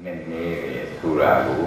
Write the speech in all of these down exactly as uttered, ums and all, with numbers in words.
nên nghe thu ra của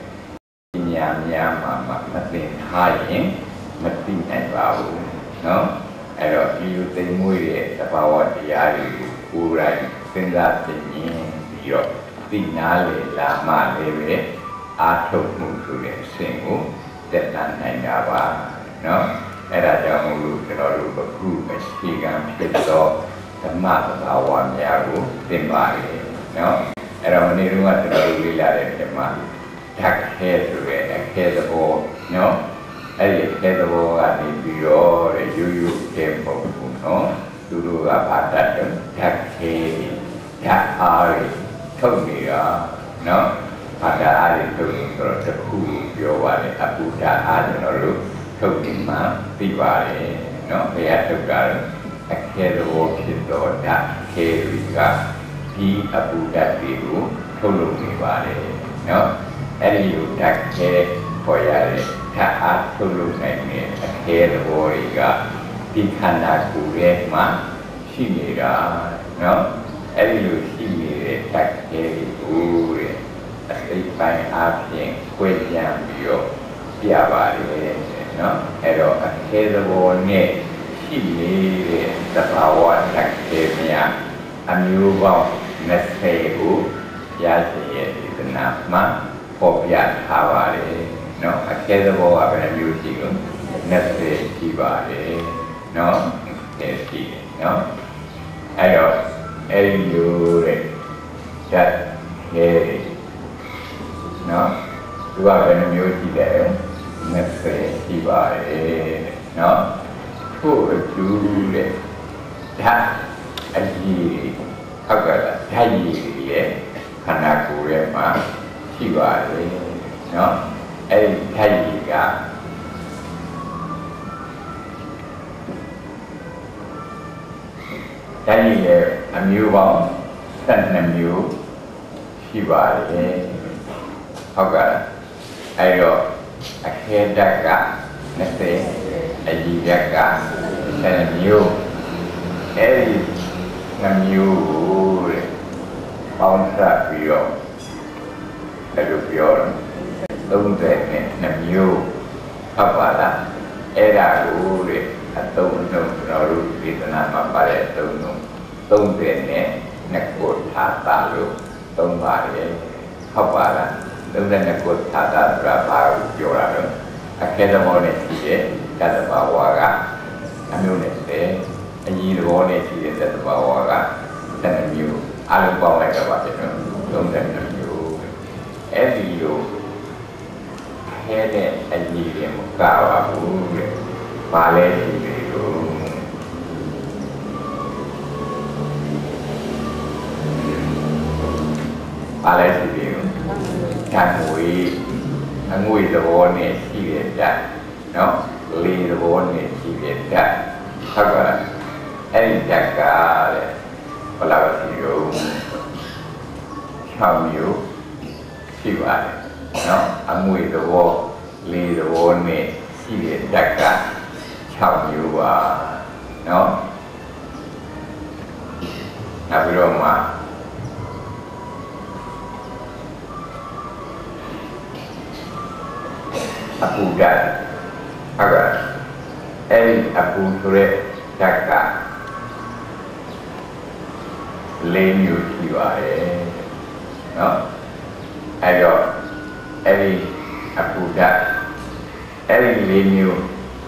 nhà nhà mà mà mất tiền hai nhé mất tiền này vào nó ai rồi yêu tiền mua để tập vào thì ai thu ra tiền ra tiền nhé rồi tiền nào để làm mà để về áp dụng một số để sinh hoạt để làm này là ba nó ai ra cho một lúc cho nó lúc có khu cái gì cả biết đó thằng mà tập vào nhà của tiền bạc nó ai rồi mình đi ra cho nó đi lại để mà thắc hết rồi đấy hết rồi bộ nó ấy hết rồi bộ là đi bio để du du thêm một phần nó du du là phát triển thắc hết thắc ai không gì đó nó phát triển ai thì rồi tập khu bio vào để tập khu ra ai cho nó lúc không gì mà đi vào để nó phải áp dụng cả thắc hết rồi bộ thì đó thắc hết rồi cả đi tập khu ra đi luôn không lúc đi vào để nóအဲ့ဒီကိုဓာတ်ခဲပေါ်ရတဲ့ဓာတ်အားထုတ်လုပ်နိုင်တဲ့အခဲသဘောတွေကဒီခန္ဓာကိုယ်ရဲ့မှာရှိနေတာနော်အဲ့ဒီလိုရှိနေတဲ့ဓာတ်ခဲတွေကိုတဲ့အစိတ်ပိုင်းအားဖြင့်ခွဲခြားပြီးတော့ပြပါတယ်နော်အဲ့တော့အခဲသဘောနဲ့ရှိနေတဲ့သဘာဝဓာတ်ခဲများအမျိုးပေါင်းยี่สิบကိုရရှိရဲ့ဒီကနာမှာပေါ်ပြထားပါတယ်เนาะအခဲသဘောကဘယ်လိုမျိုးရှိလို့ยี่สิบရှိပါတယ်เนาะยี่สิบရှိတယ်เนาะအဲ့တော့အဲ့ဒီလိုတဲ့ဓာတ်ခဲเนาะသူကဘယ်လိုမျိုးရှိတယ်ยี่สิบရှိပါတယ်เนาะထို့အတူတဲ့ဓာတ်အကြီးဟုတ်ကဲ့လားဓာတ်ကြီးရဲ့ခန္ဓာကိုယ်ရဲ့မှာရှိပါတယ်เนาะအဲ့ဒီဓာတ်ကြီးကဓာတ်ကြီးရဲ့အမျိုးပေါင်းสิบสองမျိုးရှိပါတယ်ဟုတ်ကဲ့အဲ့တော့အခဲဓာတ်ကยี่สิบအကြီးဓာတ်ကสิบสองမျိုးအဲ့ဒီနှစ်မျိုးတဲ့ပေါင်းစပ်ပြီးတော့အဲ့လိုပြောတော့သုံးတယ်နဲ့နှစ်မျိုးဟုတ်ပါလားအဲ့ဒါကိုတဲ့အသုံးအနှုန်းကျွန်တော်တို့ဝေဒနာမှာပါတဲ့အသုံးအနှုန်းသုံးတယ်နဲ့နှစ်ကိုထာတာလို့သုံးပါတယ်ဟုတ်ပါလားသုံးတဲ့နှစ်ကိုထာတာဆိုတာဘာကိုပြောတာလဲအခဲသဘောနဲ့ရှိတဲ့တတ္တဘာဝကအမျိုးနဲ့ပဲအကြီးသဘောနဲ့ရှိတဲ့တတ္တဘာဝကสิบสองမျိုးအလုံးပေါင်းလိုက်တော့ပါဖြစ်တော့သုံးတယ်မျိုးအဲ့ဒီလိုခဲတဲ့အကြီးတွေမကပါဘူးတဲ့။ဘာလဲရှိတယ်လို့ဘာလဲရှိတယ်လို့ဓာတ်ငွေအငွေသဘောနဲ့ရှိတဲ့ဓာတ်နော်လေသဘောနဲ့ရှိတဲ့ဓာတ်ဟုတ်ကဲ့အဲ့ဒီဓာတ်ကတဲ့ဘယ်လောက်ရှိလို့၆မျိုးရှိပါတယ်နော်အငွေသဘောလေသဘောနဲ့ရှိတဲ့ဓာတ်က၆မျိုးပါနော်နောက်ပြီးတော့မှအပူဓာတ်ဟုတ်ကဲ့အဲ့ဒီအပူဆိုတဲ့ဓာတ်ကလေးမျိုးရှိပါတယ်နော်အဲ့တော့အဲ့ဒီအပူဓာတ်အဲ့ဒီလေးမျိုး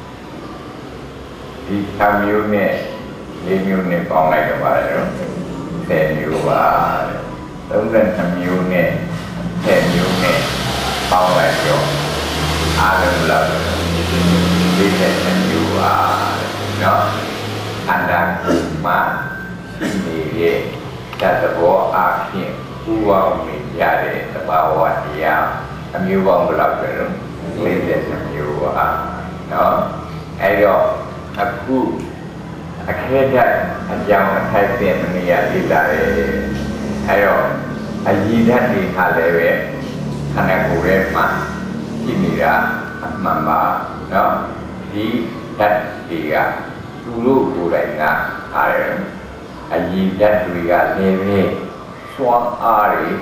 ဒီ၆မျိုးနဲ့လေးမျိုးနဲ့ပေါင်းလိုက်တော့ပါတယ်နော်ဆယ်မျိုးပါသုံး十二မျိုးနဲ့ဆယ်မျိုးနဲ့ပေါင်းလိုက်တော့အားလုံးလောက်လေး十မျိုးပါနော်အန္တရာယ်မှာရှိနေတဲ့ဓာတ်သဘောအားဖြင့်ပူပေါင်းနေရတဲ့သဘာဝတရားအမျိုးပေါင်းဘယ်လောက်ပဲလို့လေး十မျိုးပါနော်အဲ့တော့အခုအခဲဓာတ်အကြောင်းအထိုက်တဲ့မနေရသေးတာလေအဲ့တော့အကြီးဓာတ်တွေခါလည်းပဲခန္ဓာကိုယ်ရဲ့မှာရှိနေတာအမှန်ပါနော်ဒီဓာတ်တွေကသူတို့ကိုယ်တိုင်ကအားရအကြီးဓာတ်တွေကလည်းပဲစွမ်းအားတွေ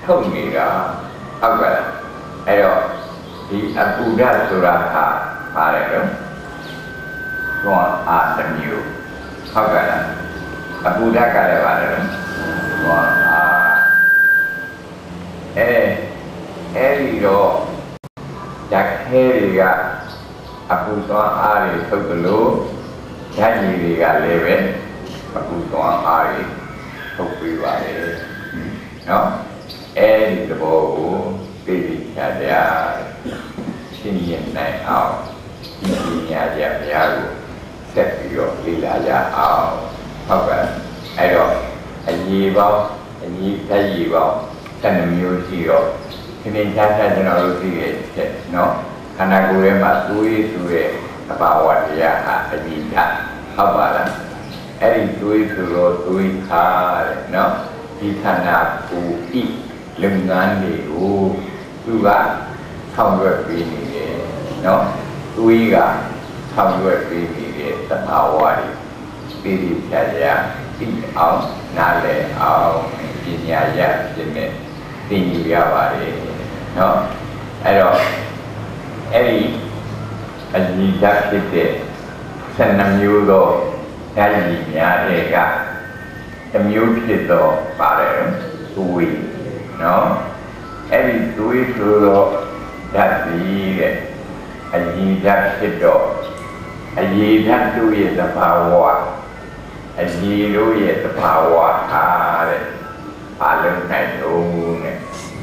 ထုံနေတာဟုတ်ကဲ့အဲ့တော့ဒီအပူဓာတ်ဆိုတာဟာပါတယ်တော့တွန်းအားတစ်မျိုးဟုတ်ကဲ့လားအပူဓာတ်ကလည်းပါတယ်တော့တွန်းအားအဲအဲ့ဒီတော့ဓာတ်ခဲတွေကအပူတွန်းအားတွေထုတ်တယ်လို့ဓာတ်ကြီးတွေကလည်းပဲအပူတွန်းအားတွေထုတ်ပြီးပါတယ်နော်အဲ့ဒီသဘောကိုသိကြကြရှင်းရနိုင်အောင်ဒီပညာကြဘုရားကိုဆက်ပြီးတော့လေ့လာကြအောင်ဟုတ်ကဲ့အဲ့တော့အရေးပေါင်းအရေးဓာတ်ကြီးပေါင်းဆယ်မျိုးရှိတော့ခင်းချမ်းချမ်းကျွန်တော်တို့သိရဲ့ချက်နော်ခန္ဓာကိုယ်ထဲမှာသွေးဆိုတဲ့အဘာဝတရားဟာအရေးဓာတ်ဟုတ်ပါလားအဲ့ဒီသွေးဆိုတော့သွေးခါတဲ့နော်ဒီခန္ဓာကိုယ်ဤလုံငန်းတွေကိုသူကဆောင်ရွက်ပေးနေတယ်နော်သွေးကဆောင်ရွက်ပေးနေတဲ့သဘာဝတွေပြည်ပြည်ဖြာဖြာသိအောင်နားလည်အောင်ပညာရဖြစ်နေသိယူရပါတယ်နော်အဲ့တော့အဲ့ဒီအညီဓာတ်ဖြစ်တဲ့ဆယ်နှစ်မျိုးသောဓာတ်ကြီးများတဲ့ကတစ်မျိုးဖြစ်တော့ပါတယ်သွေးနော်အဲ့ဒီသွေးဆိုတော့ဓာတ်ကြီးတဲ့အညီဓာတ်ဖြစ်တော့အညီဓာတ်တို့ရဲ့သဘာဝအညီတို့ရဲ့သဘာဝဟာတဲ့အလုံးနိုင်လုံးနဲ့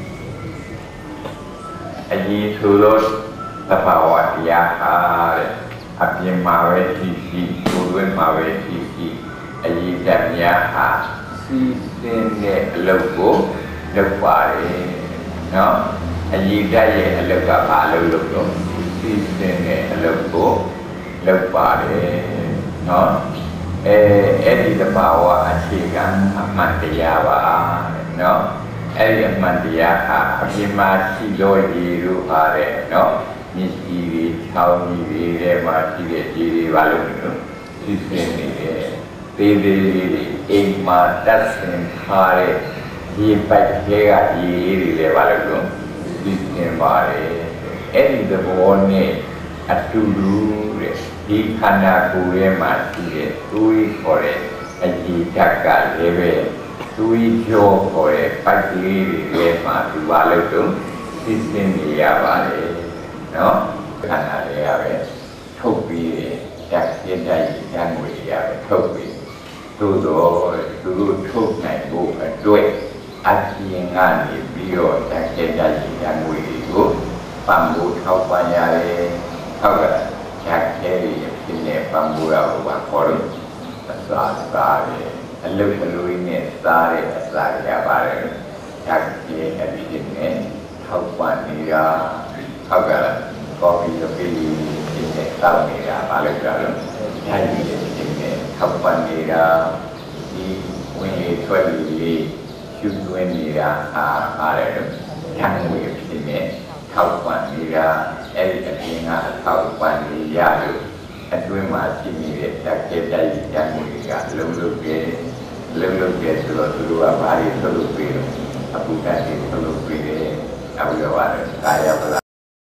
အညီဆိုတော့သဘာဝတရားဟာတဲ့အပြင်မှာပဲရှိရှိကိုယ်တွင်းမှာပဲရှိရှိအညီဓာတ်များဟာစီးစင်းတဲ့အလုပ်ကိုလုပ်ပါတယ်နော်အညီဓာတ်ရဲ့အလုပ်ကဘာလုပ်လို့တော့စီးစင်းတဲ့အလုပ်ကိုလုပ်ပါတယ်နော်အဲအဲ့ဒီတဘာဝအခြေခံအမှန်တရားပါနော်အဲ့ဒီအမှန်တရားဟာအပြင်မှာရှိလို့ရည်လို့ပါတယ်နော်မြစ်ကြီးတွေချောင်းကြီးတွေထဲမှာရှိတဲ့ကြီးတွေဘာလို့လဲစီးစင်းနေတယ်သေးသေးလေးအိမ်မှာတက်ဆင်ထားတဲ့ဒီပိုက်ခဲကရေတွေလည်းပါလို့လို့သိသင်ပါတယ်အဲ့ဒီသဘောနဲ့အတူတူတဲ့ဒီခန္ဓာကိုယ်ရဲ့မှာရှိတဲ့သွေးခေါ်တဲ့အကြည်ဓာတ်ကလည်းပဲသွေးကြောခေါ်တဲ့ပိုက်ကြီးတွေရဲ့မှာသူပါလို့လို့သိသင်နေရပါတယ်နော်ခန္ဓာလေးရပဲထုတ်ပြီးဓာတ်ပြည့်တဲ့ဓာတ်ငွေရပဲထုတ်ပြီးသို့တော့သူတို့ထုတ်နိုင်ဖို့အတွက်အပြင်ကနေပြီးတော့ဓာတ်ကျတဲ့ဓာတ်ငွေတွေကိုပံ့ပိုးထောက်ပံ့ရတယ်ဟုတ်ကဲ့ဓာတ်ကျဲရဖြစ်နေပံ့ပိုးရဖို့ပါခေါ်လို့အစာစားတယ်အလုပ်အလုပ်နဲ့စားတဲ့အစာရပါတယ်ဓာတ်ကျဲအဖြစ်နဲ့ထောက်ပံ့နေတာဟုတ်ကဲ့ကော်ဖီရောပြီးဖြစ်နေတောက်နေတာဘာလို့ကြလဲဓာတ်ကြီးဖြစ်နေထောက်ပံ့နေတာဒီဝင်လေထွက်လေကျူးသွင်းနေတာအားအားတယ်ဓာတ်ငွေဖြစ်နေထောက်ပံ့နေတာအဲ့ဒီအပြင်ကထောက်ပံ့နေရလို့အတွင်းမှာရှိနေတဲ့ဓာတ်ကျတဲ့ဓာတ်ငွေကလုံးလုံးကျဲလုံးလုံးကျဲဆိုတော့သူတို့ကဘာတွေထုတ်လို့ပြီးတော့အပူဓာတ်တွေထုတ်လို့ပြီးတယ်အခုရောပါတယ်ကာယပလာ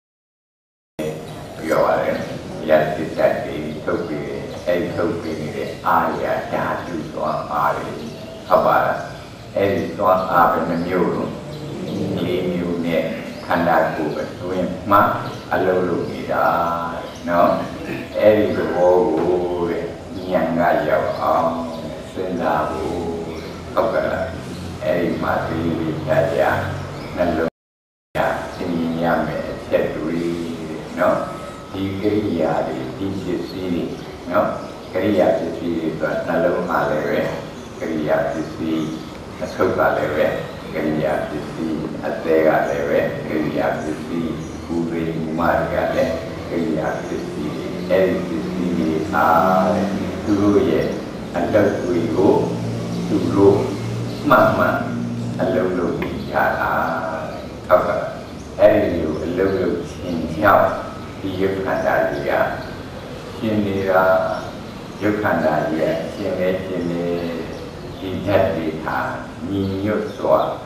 ပြောရတယ်ရတဲ့ဓာတ်တွေထုတ်ပြီးတယ်အဲ့ဒီထုတ်ပြီးနေတဲ့အာရဓာတုသွားအားတွေဟုတ်ပါလားအဲ့ဒီသွားအားပဲမျိုးလို့လေးမျိုးနဲ့ခန္ဓာကိုယ်အတွင်းမှာအလုံးလုံးနေတာနော်အဲ့ဒီဘောကိုတဲ့ဉာဏ်ကရောက်အောင်စဉ်းစားဖို့ဟုတ်ကဲ့လားအဲ့ဒီမှာဒီကြကြနှလုံးရသိရမယ်အချက်တွေနော်ဒီကိရိယာတွေဒီပစ္စည်းတွေနော်ကိရိယာပစ္စည်းတွေဆိုနှလုံးမှာလည်းပဲကိရိယာပစ္စည်းအဆုတ်ကလည်းပဲကိရိယာပစ္စည်းအသေးကလည်းပဲကိရိယာပစ္စည်းဘူရိမာကလည်းကိရိယာပစ္စည်းအဲဒီပစ္စည်းတွေအားသူတို့ရဲ့အလုပ်တွေကိုသူတို့မှန်မှန်အလုပ်လုပ်ကြတာဟုတ်ကဲ့အဲဒီလိုအလုပ်လုပ်ခြင်းကြောင့်ဒီယုတ်ခန္ဓာကြီးကရှင်နေတာယုတ်ခန္ဓာကြီးကရှင်နေရှင်နေဒီဓာတ်တွေဟာညီညွတ်စွာ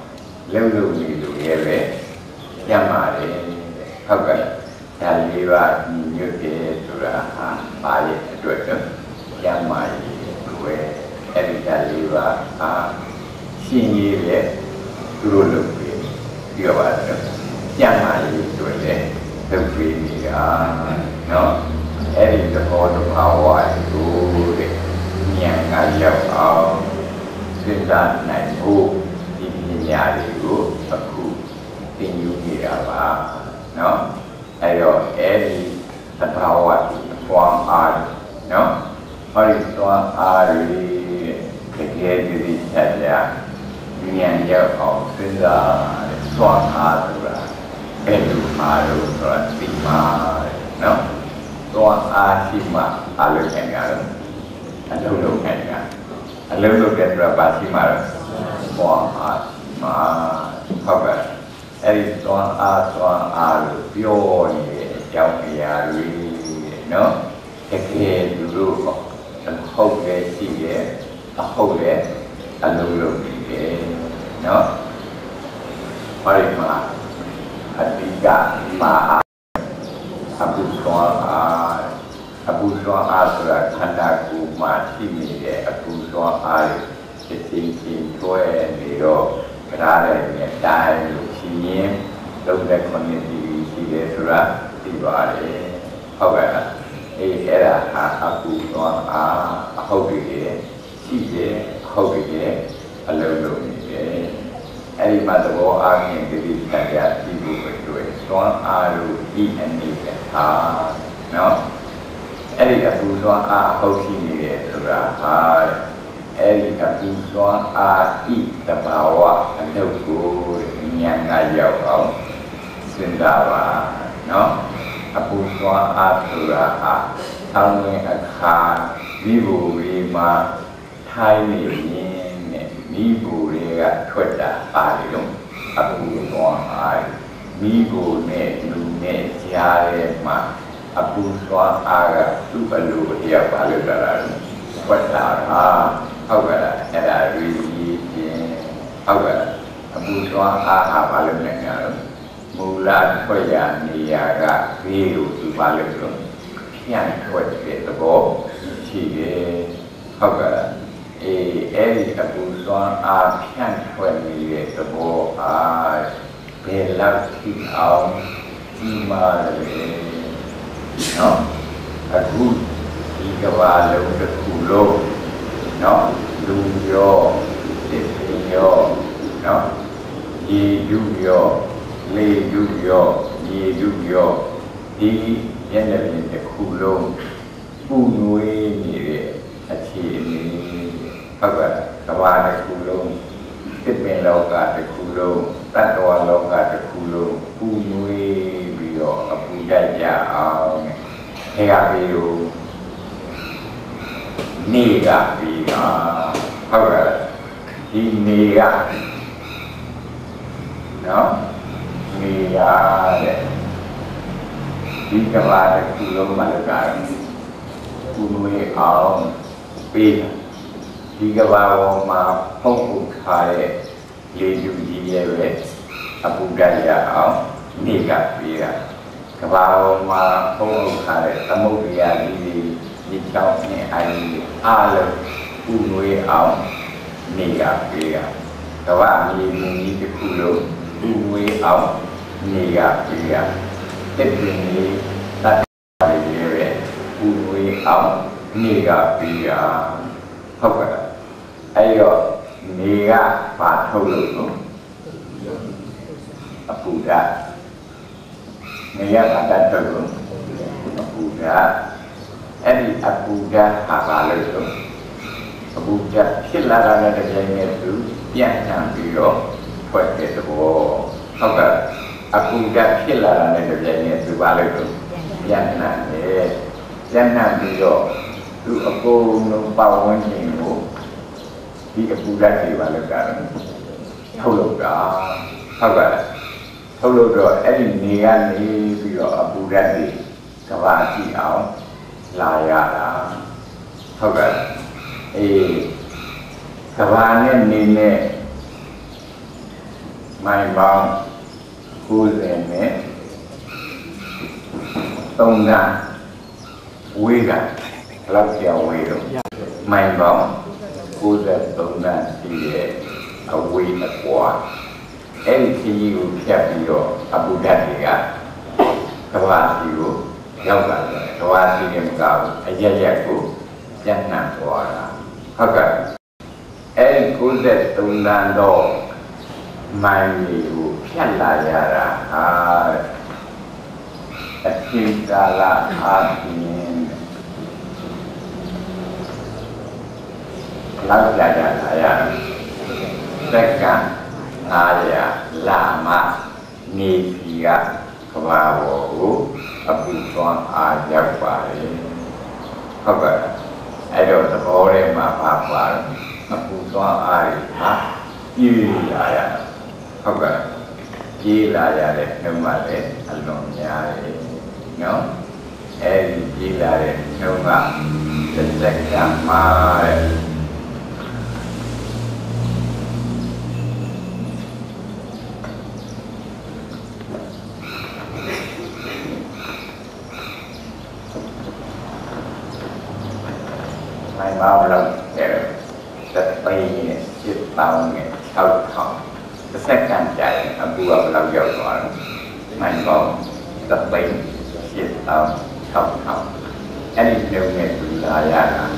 เร็วลูนี่ลูเยเว้ยำมาเลยเข้ากันยาลีว่ามีเยอะเกินสุราหาปลายด้วยเนาะยำมาด้วยเอริยาลีว่าอ่าสิ่งนี้เลยดูลูกเลยเกี่ยวกับเนาะยำมาด้วยเลยตัวปีนี้อ่ะเนาะเอริจะพอจะพาวไว้ดูเลยเนี่ยงานเยอะเอาซึ่งด้านไหนผู้ที่มีญาติอยู่สักคู่ที่อยู่ที่เราบ้างเนาะไอ้เราเอริสภาวะความอาร์เนาะพอที่ตัวอาร์ที่เกิดอยู่ที่ใจเนี่ยเยอะเอาซึ่งด้านความอาร์ตัวเป็นรูมารูตัวสิมาเนาะตัวอาชิมาอาลุแข่งกันอันนู้นแข่งกันอันนู้นเป็นระบาดชิมาตัวอามาเข้าไปไอ้ตัวอาตัวอาลุพิโอนี่เจ้าเมียลุยเนาะเอ็กเอดูรูก็อันเข้าไปที่เอ๋อันเข้าไปอันนู้นนี่เนาะพอดีมาอดีตมาอาบุษวาอาอาบุษวาอาสุรขันดากูมาที่มีเดอาบุษวาอาจะสิ่งสิ่งช่วยนี่ก็กระไรเนี่ยได้ลูกชิ้นลงในคนนี้ดีที่เดสุระที่ว่าเลยเข้าไปเอเอราหาอาบุษวาอาเข้าไปเดที่เดเข้าไปเดอารมณ์ลงนี่เดไอ้มาตัวอาเงี้ยดีสัญญาที่ดูไปด้วยตัวอารูอีอันนี้กันอ่าเนาะไอ้กับตัวตัวอาเขาที่นี่เลยสุราหาไอ้กับตัวตัวอาอีตบาวะอันเดียวกูยังไงยาวเขาสินดาวะเนาะกับตัวตัวอาสุราหาทำเงินอาคาวิบูวิมาไทยนี่มีบุรีก็ထွက်တာပါတယ်လို့အခုတော့အားမိကိုနဲ့လူနဲ့ကြားထဲမှာအခုသွားအားကသူ့ဘလူတရားပါလို့လာတာထွက်တာဟာဟုတ်ကဲ့အဲ့ဒါရီကြီးချင်းဟုတ်ကဲ့အခုသွားအားဟာပါလို့နေကြတော့မူလထွက်ရနေရာကဘေးကိုသူပါလို့ဆိုပြန်ထွက်တဲ့သဘောရှိတယ်ဟုတ်ကဲ့เอเอริอบุษวาอาเพียงช่วยมีเรื่องโบอาเป็นลักที่เอาที่มาเลยเนาะอากุที่กว่าลงตะคุโลเนาะลุงโยเด็กโยเนาะยียุโยเลยุโยยียุโยดียันเลยเป็นตะคุโลปูนวยนี่เลยอาชีพนี้เข้ากับกวาในคูลงที่เป็นโลกาในคูลงตัดตัวโลกาในคูลงผู้นุยบิโอกับผู้ใหญ่ยาเอาเฮียบิโอนี่กับบิโอเข้ากับที่นี่กับเนาะนี่กับเนี่ยที่กวาในคูลงมาเลยกันผู้นุยเอาปีဒီကဘာပေါ်မှာဖုံးဖုံးထားတဲ့လေယူကြီးရဲ့ပဲအပူဓာတ်ရအောင်နေကပြီးတာကဘာပေါ်မှာဖုံးဖုံးထားတဲ့သမုဒ္ဒရာကြီးဒီချောင်းနဲ့အိုင်အားလုံးပူနွေးအောင်နေကပြီးတာကဘာမြေမြင့်ကြီးတစ်ခုလုံးပူနွေးအောင်နေကပြီးတာတစ်ပင်လေးတတ်ရရဲ့ပူနွေးအောင်နေကပြီးတာဟုတ်ကဲ့အဲ့တော့နေကပါထုတ်လို့နော်အပူဓာတ်နေရကတတ်ထုတ်လို့အပူဓာတ်အဲ့ဒီအပူဓာတ်ဟာပါလို့ဆိုအပူဓာတ်ဖြစ်လာတာနဲ့တကယ်နဲ့သူပြန်ထန်ပြီးတော့ထွက်တဲ့သဘောဟုတ်ကဲ့အပူဓာတ်ဖြစ်လာတာနဲ့တကယ်နဲ့သူပါလို့ဆိုပြန်ထန်တယ်ပြန်ထန်ပြီးတော့သူအကုန်လုံးပါဝင်နေကိုဒီအပူဓာတ်တွေပါလို့ကထုတ်လို့တာဟုတ်ကဲ့ထုတ်လို့တော့အဲ့ဒီနေကနေပြီးတော့အပူဓာတ်တွေကဘာကြည့်အောင်လာရတာဟုတ်ကဲ့အေးကဘာနဲ့နေနဲ့မไม่บางคู่เรียนเนี่ยตรงนั้นวิ่งกันเราเกี่ยววิ่งไม่บางคู่เรียนตรงนั้นที่เอาวิ่งตะกวาเอ็นที่อยู่แค่เดียวอาบุดัติกะกวาสิวเยาวกันกวาสิเกมกับไอ้ยัยยักกูยันนักกว่าเขาก็เอ็นคู่เรียนตรงนั้นโดไม่มีอยู่แค่ลายอะไรอ่าที่กาลอาทินลักษณะอะไรแต่การอาญาลามานิพิยะขวาโวอภิสวงอาญาไปเขาก็ไอ้เราจะบอกเลยมาพาไปอภิสวงอาญายี่อะไรเขาก็ยี่อะไรเลยนึกมาเลยอารมณ์ยาเลยเนาะเอ็นยี่อะไรนึกว่าจะแตกต่างมาไม่มาเราแต่จะไปเนี่ยจิตเราเนี่ยเข้าท้องจะแทรกการใจอาบัวเราเยอะกว่าไม่บอกจะไปจิตเราเข้าท้องอันนี้เรียกว่าดุลายานะ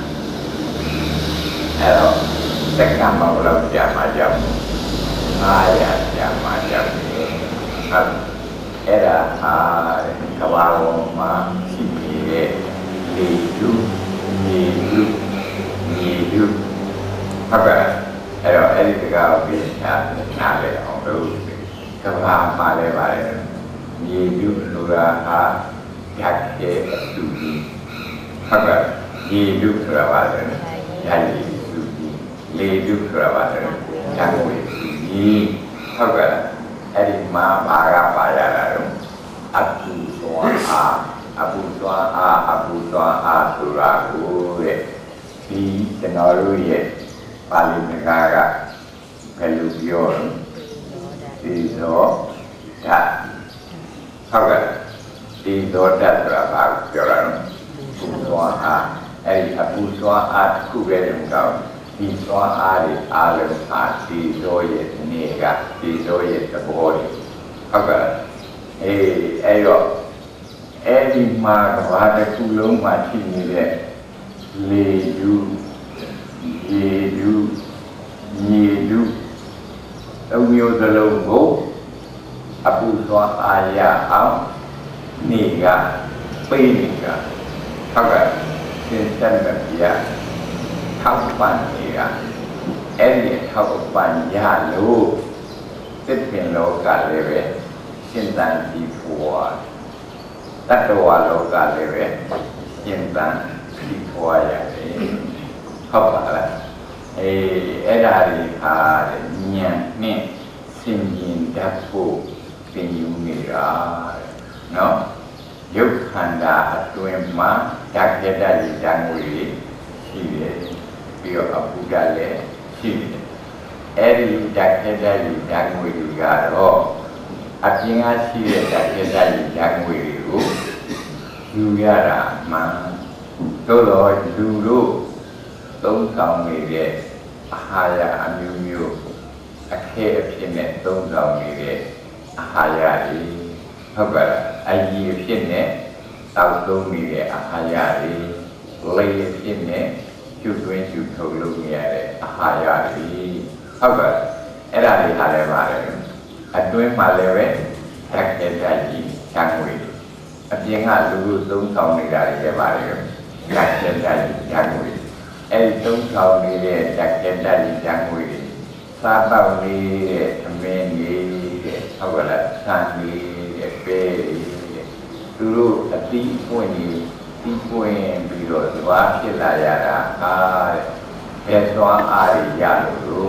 แล้วแต่การมาเราจะมาจับอาญาจะมาจับครับเอราอาขวาวมาสิบีเรลีดูมีดูมีดูถ้าแบบไอ้เราไอ้ที่เราเป็นอ่าหน้าเลยของเราก็พามาเลยว่ามีดูนูราฮะอยากเก็บดูดีถ้าแบบมีดูเราว่าเลยอยากดูดีเลยดูเราว่าเลยอยากดูดีถ้าแบบไอ้ที่มาบาราบาราเราอัดดูตัวอาอาบุตรอาอาบุตรอาสุรากูเร่ที่จะนอรู้เย่ปาลิมกากะเพลุบิโอตีโซดัดเท่ากันตีโซดัดตัวบาร์เจอร์นบุตรอาไอ้อาบุตรอาคู่เรื่องเขาตีโซอาดิอาเลมอาตีโซเย่นี่กะตีโซเย่ตะโบดิเท่ากันเอ้ไอ้ก็เอ็ดีมาว่าแต่คุลงมาที่นี่แหละเลดูเยดูมีดูเอาเมียวตะลงโบอภิสวงอาญาเอานี่กะปีนี่กะเท่ากับเป็นเส้นแบบยาเท่าปันนี่กะเอ็ดีเท่าปัญญาลูกจะเป็นโลกาเลยเว้เส้นทางที่ผัวตัดตัวโลกาเลยเว้เส้นทางที่ผัวอย่างนี้เข้าไปแล้วไอ้ไอ้ดารีพาเนี่ยเนี่ยสิ่งยินดับผู้เป็นอยู่มีราเนาะยุคขันดาตัวมาจากเหตุใดจังวิริชีวิตเกี่ยวกับผู้ใดเลยชีวิตเอริจากเหตุใดจังวิริการโออาทิงาชีวิตจากเหตุใดจังวิริรู้อยู่ยารามาตัวเราดูรู้ต้องการมีเรื่องอาหารอันยูมิวอาเขตพิเนตต้องการมีเรื่องอาหารดีเขาบอกอายีพิเนตต้องมีเรื่องอาหารดีเลยพิเนตจุดเว้นจุดทุกลูกมีเรื่องอาหารดีเขาบอกเอราดีอะไรมาเลยอันด้วยมาเลยเว้จากเหตุใดจังวิอาทิงาลูต้องการมีเรื่องมาเลยจากเหตุใดจังวิไอ้ตุ้งเขามีเรื่องจากเห็นได้จังวิซาบามีทำเมนีเขาก็ละสานมีเปรีรู้อติป่วยนี่ที่ป่วยบิโรสวาพิลายาราอาเอสวาอาริยาลู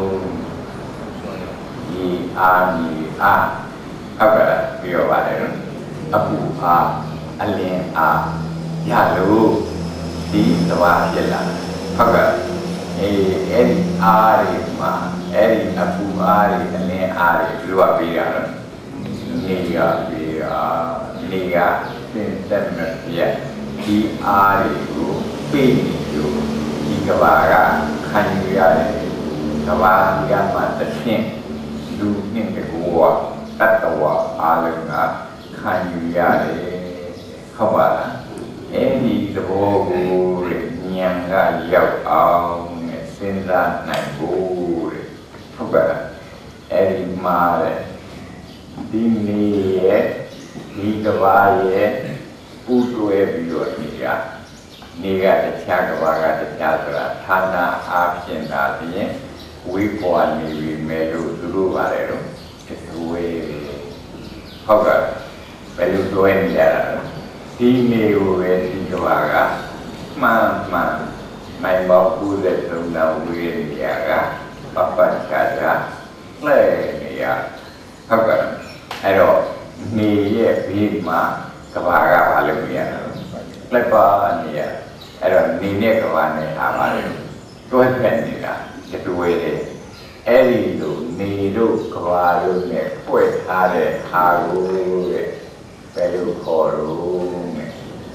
ยีอามีอาเขาก็ละบิโรวาเลยอภูอาอเลนอายาลูที่สวาพิลาเขาก็เอเอ็นอาริมาเอ้อปูอารีอันนี้อารีรู้ว่าปีอะไรนี่ก็ปีอ่านี่ก็เป็นเต็มเนี่ยที่อารีกูปีอยู่ที่กว่าก็ขันอยู่อะไรกว่าที่ก็มาตัดสินดูนี่เป็นกูว่าตัดตัวอะไรก็ขันอยู่อะไรเข้ามาเอ้ดีตัวกูยังก็ยาวเอาစဉ်းစားနိုင်ဖို့တဲ့ဟုတ်ကဲ့အဲ့ဒီမှာတဲ့ဒီနေရဲ့ဒီကဘာရဲ့ပူတွဲပြီးတော့နေကနေကတခြားကဘာကတခြားဆိုတာဌာနအားဖြင့်သာဖြင့်ဝေးပွားနေပြီမဲ့လို့သူတို့ပါတယ်တော့ဝေးဟုတ်ကဲ့ဘယ်လိုတွဲနေရတာဒီနေကိုပဲဒီကဘာကမှန်မှန်ไม่บอกพูดเลยตรงนั้นเวียนยากะปัปปัญชาจะเล่เนี่ยเท่ากันไอ้เรานี่เย่พิมากบากาบาลเมียเล่ปะเนี่ยไอ้เรานี่เนี่ยกบาเนี่ยอาบาลตัวแผ่นนี่นะจะดูเองไอ้ดีดูนี่ดูกบาดูเนี่ยป่วยทาเลยทารู้เลยไปดูคอรู้เนี่ย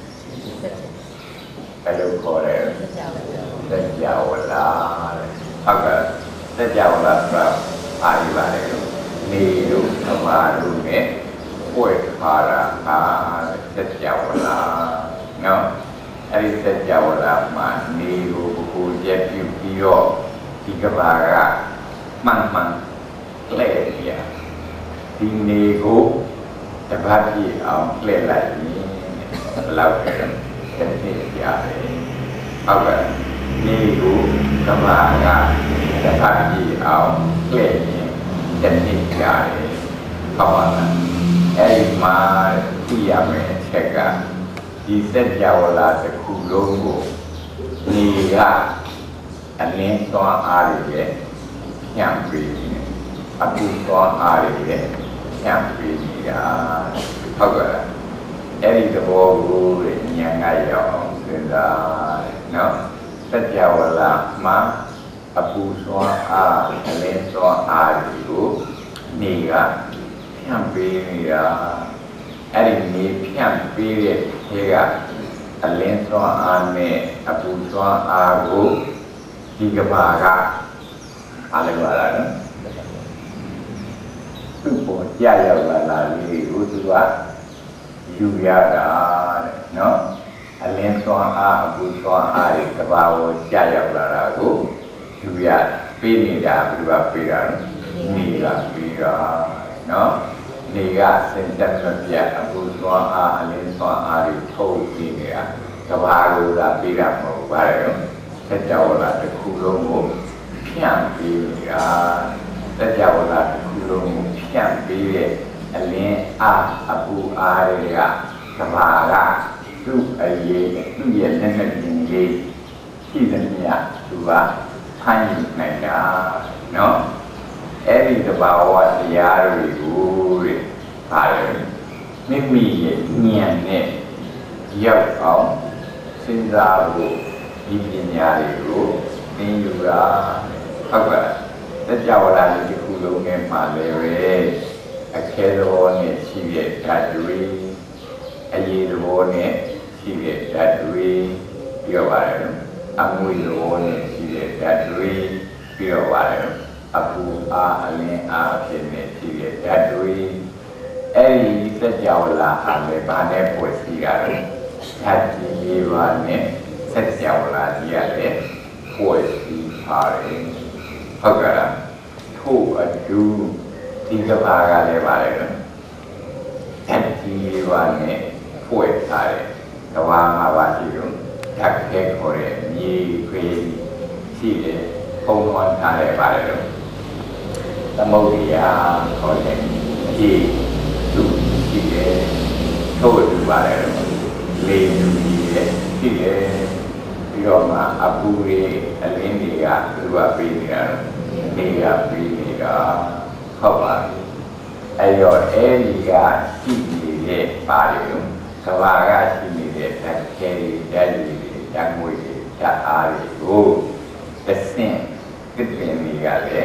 ไปดูคอเลยสัจจาวลาဟုတ်ကဲ့สัจจาวลาဆိုတာပါဠိပါတယ်နေတို့သမာတို့နဲ့ပွင့်ခါတာအာสัจจาวลาနော်အဲ့ဒီสัจจาวลาမှာနေကိုကိုကျက်ပြုပြီးတော့ဒီကဘာကမှန်မှန်လဲရဒီနေကိုတပတ်ပြည့်အောင်လဲလိုက်ရင်လောက်တယ်တစ်နေ့ရတယ်ဟုတ်ကဲ့นี่กูกำลังอ่ะจะทำยี่เอาเกลี่ยจะนิจใจเข้ามาไอ้มาที่ยามเช็คอ่ะดีเส้นยาวลาจะคู่ลงกูนี่ก็อันนี้ตัวอารีเลยยังปีอันนี้ตัวอารีเลยยังปีนี่อ่ะเท่ากับไอ้ที่ตัวกูยังไงอ่ะเป็นได้เนาะสัจจาวลามาอภูสวะอาอเลสวะอาดิโกนี่ก็เพียงปีนี่อ่ะไอ้นี่เพียงปีเนี่ยเฮกะอเลสวะอาเนี่ยอภูสวะอาโกဒီကဘာကအားလည်းပါလားနော်သူ့ပေါ်ကြာရောက်လာလာလေးကိုသူကယူရတာတဲ့နော်အလင်းသွားအားအပူသွားအားဒီကဘာကိုကြာရောက်လာတာကိုယူရပေးနေတာဘယ်လိုပါပေးတာလဲနေကပေးတာနော်နေကစင်တက်မပြတ်အပူသွားအားအလင်းသွားအားဒီထုတ်ပြီးနေတာကဘာကိုသာပေးတာမဟုတ်ပါဘူးสัจจาวลาတစ်ခုလုံးကိုဖြန့်ပြီးနေတာสัจจาวลาတစ်ခုလုံးကိုဖြန့်ပြီးတဲ့အလင်းအားအပူအားတွေကကဘာကသူ့အရေးသူ့ရဲ့လက်နဲ့ပြင်လေးရှိသမျှသူကဖန်ယူနိုင်တာနော်အဲ့ဒီတဘာဝတရားတွေကိုတဲ့ပါလေမိမိရဲ့ဉာဏ်နဲ့ရောက်အောင်စဉ်းစားဖို့ဒီပညာတွေကိုသင်ယူတာဟုတ်ကဲ့စัจ java လာဒီခုလုံးနဲ့မှာလည်းပဲအခဲသဘောနဲ့ရှိတဲ့ဓာတ်တွေအရေးသဘောနဲ့ရှိတဲ့ဓာတ်တွေပြောပါတယ်အမွေသဘောနဲ့ရှိတဲ့ဓာတ်တွေပြောပါတယ်အပူအားအလင်းအားဖြစ်နေရှိတဲ့ဓာတ်တွေအဲ့ဒီစัจ java လာအားလည်းဘာနဲ့ဖွဲ့စည်းကြလဲဓာတ်ကြီးလေးပါနဲ့สัจจาวลาที่อะไรป่วยที่พาเองเขาก็ถูกดูที่กบาอะไรบ้างเลยทันทีวันนี้ป่วยตายแต่ว่ามาวันที่รู้ทักเทคโนโลยีมีเพื่อนที่เลยคงวันอะไรบ้างเลยสมุทรยาเขาเนี่ยที่ดูที่เลยโทษดูบ้างเลยเลี้ยงดูที่เลยที่เลยပြီးတော့မှအပူတွေအလင်းတွေကသူကပြီးနေတာနေကပြီးနေတာဟုတ်ပါပြီအဲ့တော့အဲဒီကရှိနေတဲ့ပါတယ်ကဘာကရှိနေတဲ့ဓာတ်ခဲတွေဓာတ်တွေဓာတ်ငွေတွေဓာတ်အားတွေကိုတစ်ဆင့်တစ်ပင်တွေကလည်း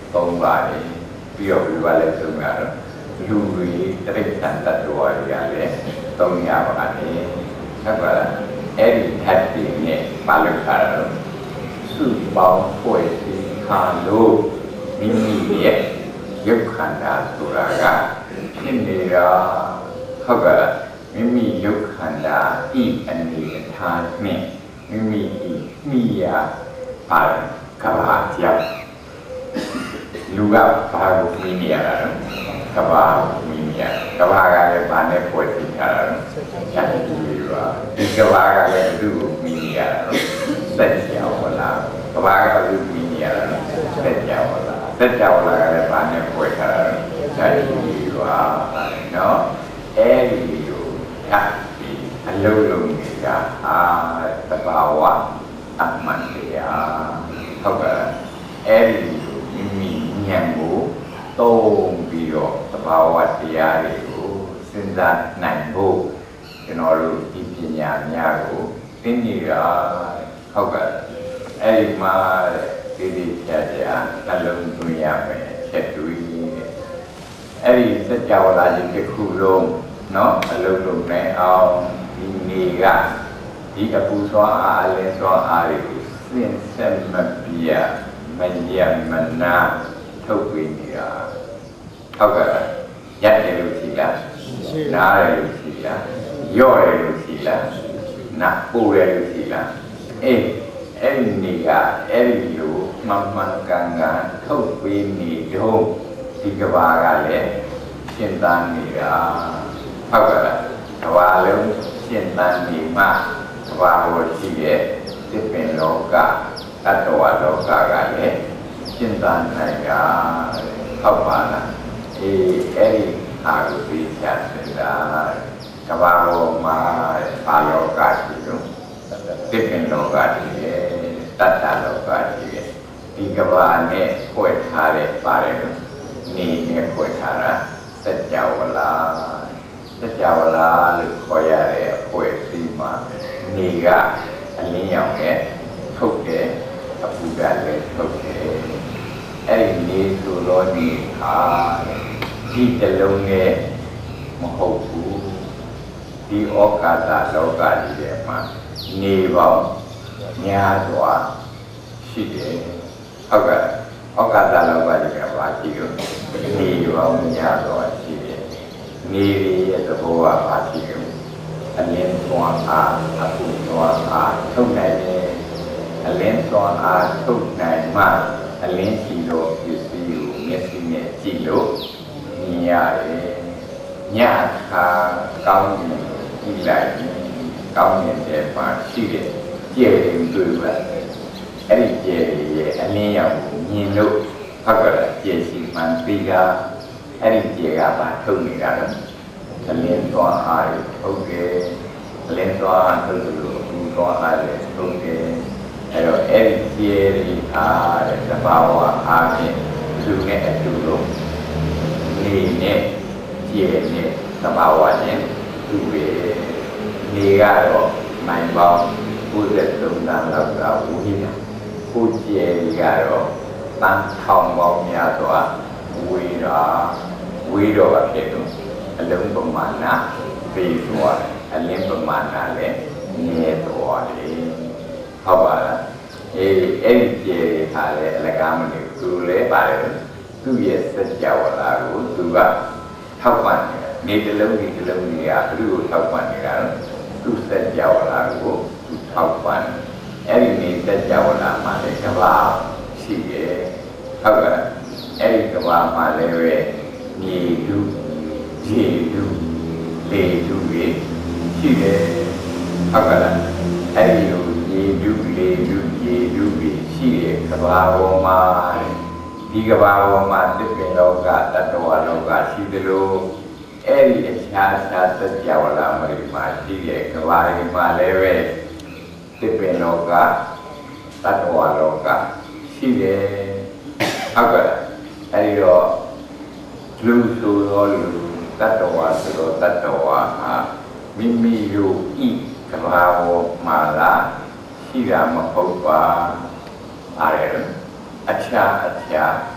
ตรงไหลเปรี้ยวหรือว่าอะไรตรงนั้นดูดีจะได้สันตัดตัวอย่างเลยตรงยาวอันนี้ถ้าว่าเอ็ดแฮปปี้เนี่ยมาเลยครับสุดเบาป่วยสีขาลูมิมีเนี่ยยุคขันดาสุรากะที่นี่เราเขาก็มิมียุคขันดาอีกอันนี้ทานเนี่ยมิมีอีกมียาปาร์กบาเจียลูกปาร์มีเมียแล้วกบามีเมียกบาก็เลยบ้านเนี่ยป่วยสีขาแล้วฉันดูว่าอีกบาก็เลยดูมีเมียแล้วเสร็จแล้วเวลากบาก็ดูมีเมียแล้วเสร็จแล้วเวลาเสร็จแล้วเวลาก็เลยบ้านเนี่ยป่วยขาแล้วฉันดูว่าเนาะเอริโอทักปีอันลุ่มนี่ก็อาตบาวะอัมมันเดียเขาก็เอริโอมิมีเงียงบูโตงปีโอตบาวะเดียริโอสินดาหนังบูကျွန်တော်တို့ဒီပညာများကိုသိနေရဟုတ်ကဲ့အဲ့ဒီမှာဒီဒီဖြတ်ကြနှလုံးသွင်းရမယ်ချက်တွေးအဲ့ဒီစကြဝဠာကြီးတစ်ခုလုံးเนาะအလုံးလုံးနဲ့အောင်ဒီနေကဒီအပူစွာအားအလင်းစွာအားတွေကိုစင်ဆက်မပြမရမနာထုတ်ပြီးနေတာဟုတ်ကဲ့ရက်တယ်လို့ရှိလားနားတယ်လို့ရှိလားရော့တယ်လို့ရှိလားနာပူတယ်လို့ရှိလားအေးအဲ့ဒီနေကအဲ့ဒီလိုမှန်မှန်ကန်ကန်ထုတ်ပြီးနေတော့ဒီကဘာကလည်းရှင်းသားနေတာဟုတ်ကဲ့လားကဘာလုံးရှင်းသားနေမှကဘာကိုရှိရဲ့သစ်ပင်လောကတတ္တဝလောကကလည်းရှင်းသားနိုင်တာဟုတ်ပါလားအေးအဲ့ဒီအာရုံပြီးချနေတာကဘာပေါ်မှာပါလောကရှိလို့သစ်ပင်လောကရှိရဲ့တတ္တလောကရှိရဲ့ဒီကဘာနဲ့ဖွဲ့ထားတဲ့ပါတယ်လို့နေနဲ့ဖွဲ့ထားတာစัจ java လာစัจ java လာလို့ခေါ်ရတဲ့အဖွဲ့အစည်းမှာနေကအလင်းရောင်နဲ့ထုတ်တယ်အပူဓာတ်လည်းထုတ်တယ်အဲ့ဒီနေဆိုတော့ဒီဟာဒီတလုံးနဲ့မဟုတ်ဘူးဒီဩကာသလောကကြီးထဲမှာနေပေါင်းများစွာရှိတယ်ဟုတ်ကဲ့ဩကာသလောကကြီးကဘာရှိလို့နေပေါင်းများစွာရှိတယ်နေရဲ့သဘောကဘာရှိလို့အလင်းစွမ်းအားအပူစွမ်းအားထုတ်နိုင်တယ်အလင်းစွမ်းအားထုတ်နိုင်မှအလင်းရှိတော့ပစ္စည်းကိုမျက်စိနဲ့ကြည့်လို့မြင်ရတယ်ညခါကောင်းကင်ကြည့်လိုက်ကောင်းကင်ထဲမှာရှိတဲ့ကြယ်တွေတွေ့ပါအဲ့ဒီကြယ်တွေရဲ့အလင်းရောင်ကိုမြင်လို့ဟုတ်ကဲ့ကြယ်ရှိမှန်ပြီးကအဲ့ဒီကြယ်ကပါထုတ်နေတာတော့အလင်းသွားအားထုတ်တယ်အလင်းသွားအားထုတ်လို့အပူသွားအားလည်းထုတ်တယ်အဲ့တော့အဲ့ဒီကြယ်တွေအားတဲ့သဘာဝအားဖြင့်သူနဲ့အတူလို့နေနဲ့ကြယ်နဲ့သဘာဝနဲ့သူပဲနေကတော့မိုင်ပေါင်း၉၃တန်းလောက်ကဝူဟိနာကိုကျယ်ကတော့တန်းထောင်ပေါင်းများစွာဝေးတာဝေးတော့ဖြစ်လို့အလုံးပမာဏပြီးသွားအလင်းပမာဏလည်းနည်းသွားတယ်ဟုတ်ပါလားအေးအဲ့ဒီကျယ်ဟာလည်းအလကားမနေသူလည်းပါတယ်သူ့ရဲ့စัจ java လာကိုသူကထောက်ပံ့နေတလုံးဒီတလုံးကြီးကသူ့ကိုထောက်ပံ့နေတာသူစัจ java လာကိုသူထောက်ပံ့အဲ့ဒီနေစัจ java လာမှာလည်းကဘာရှိတယ်ဟုတ်ကဲ့အဲ့ဒီကဘာမှာလည်းပဲမြေတူရေတူလေတူတွေရှိတယ်ဟုတ်ကဲ့အဲ့ဒီလိုရေတူလေတူရေတူတွေရှိတဲ့ကဘာပေါ်မှာဒီကဘာပေါ်မှာသစ်ပင်လောကတတ္တဝလောကရှိတယ်လို့အဲ့ဒီအခြားခြားစัจ java လာမှာရှိတဲ့ကဘာတွေမှာလည်းပဲသစ်ပင်လောကတတ္တဝလောကရှိတယ်ဟုတ်ကဲ့အဲ့ဒီတော့လူဆိုတော့လူတတ္တဝဆိုတော့တတ္တဝဟာမိမိတို့ဤကဘာပေါ်မှာလားရှိတာမဟုတ်ပါအဲ့ဒါအခြားအခြားစ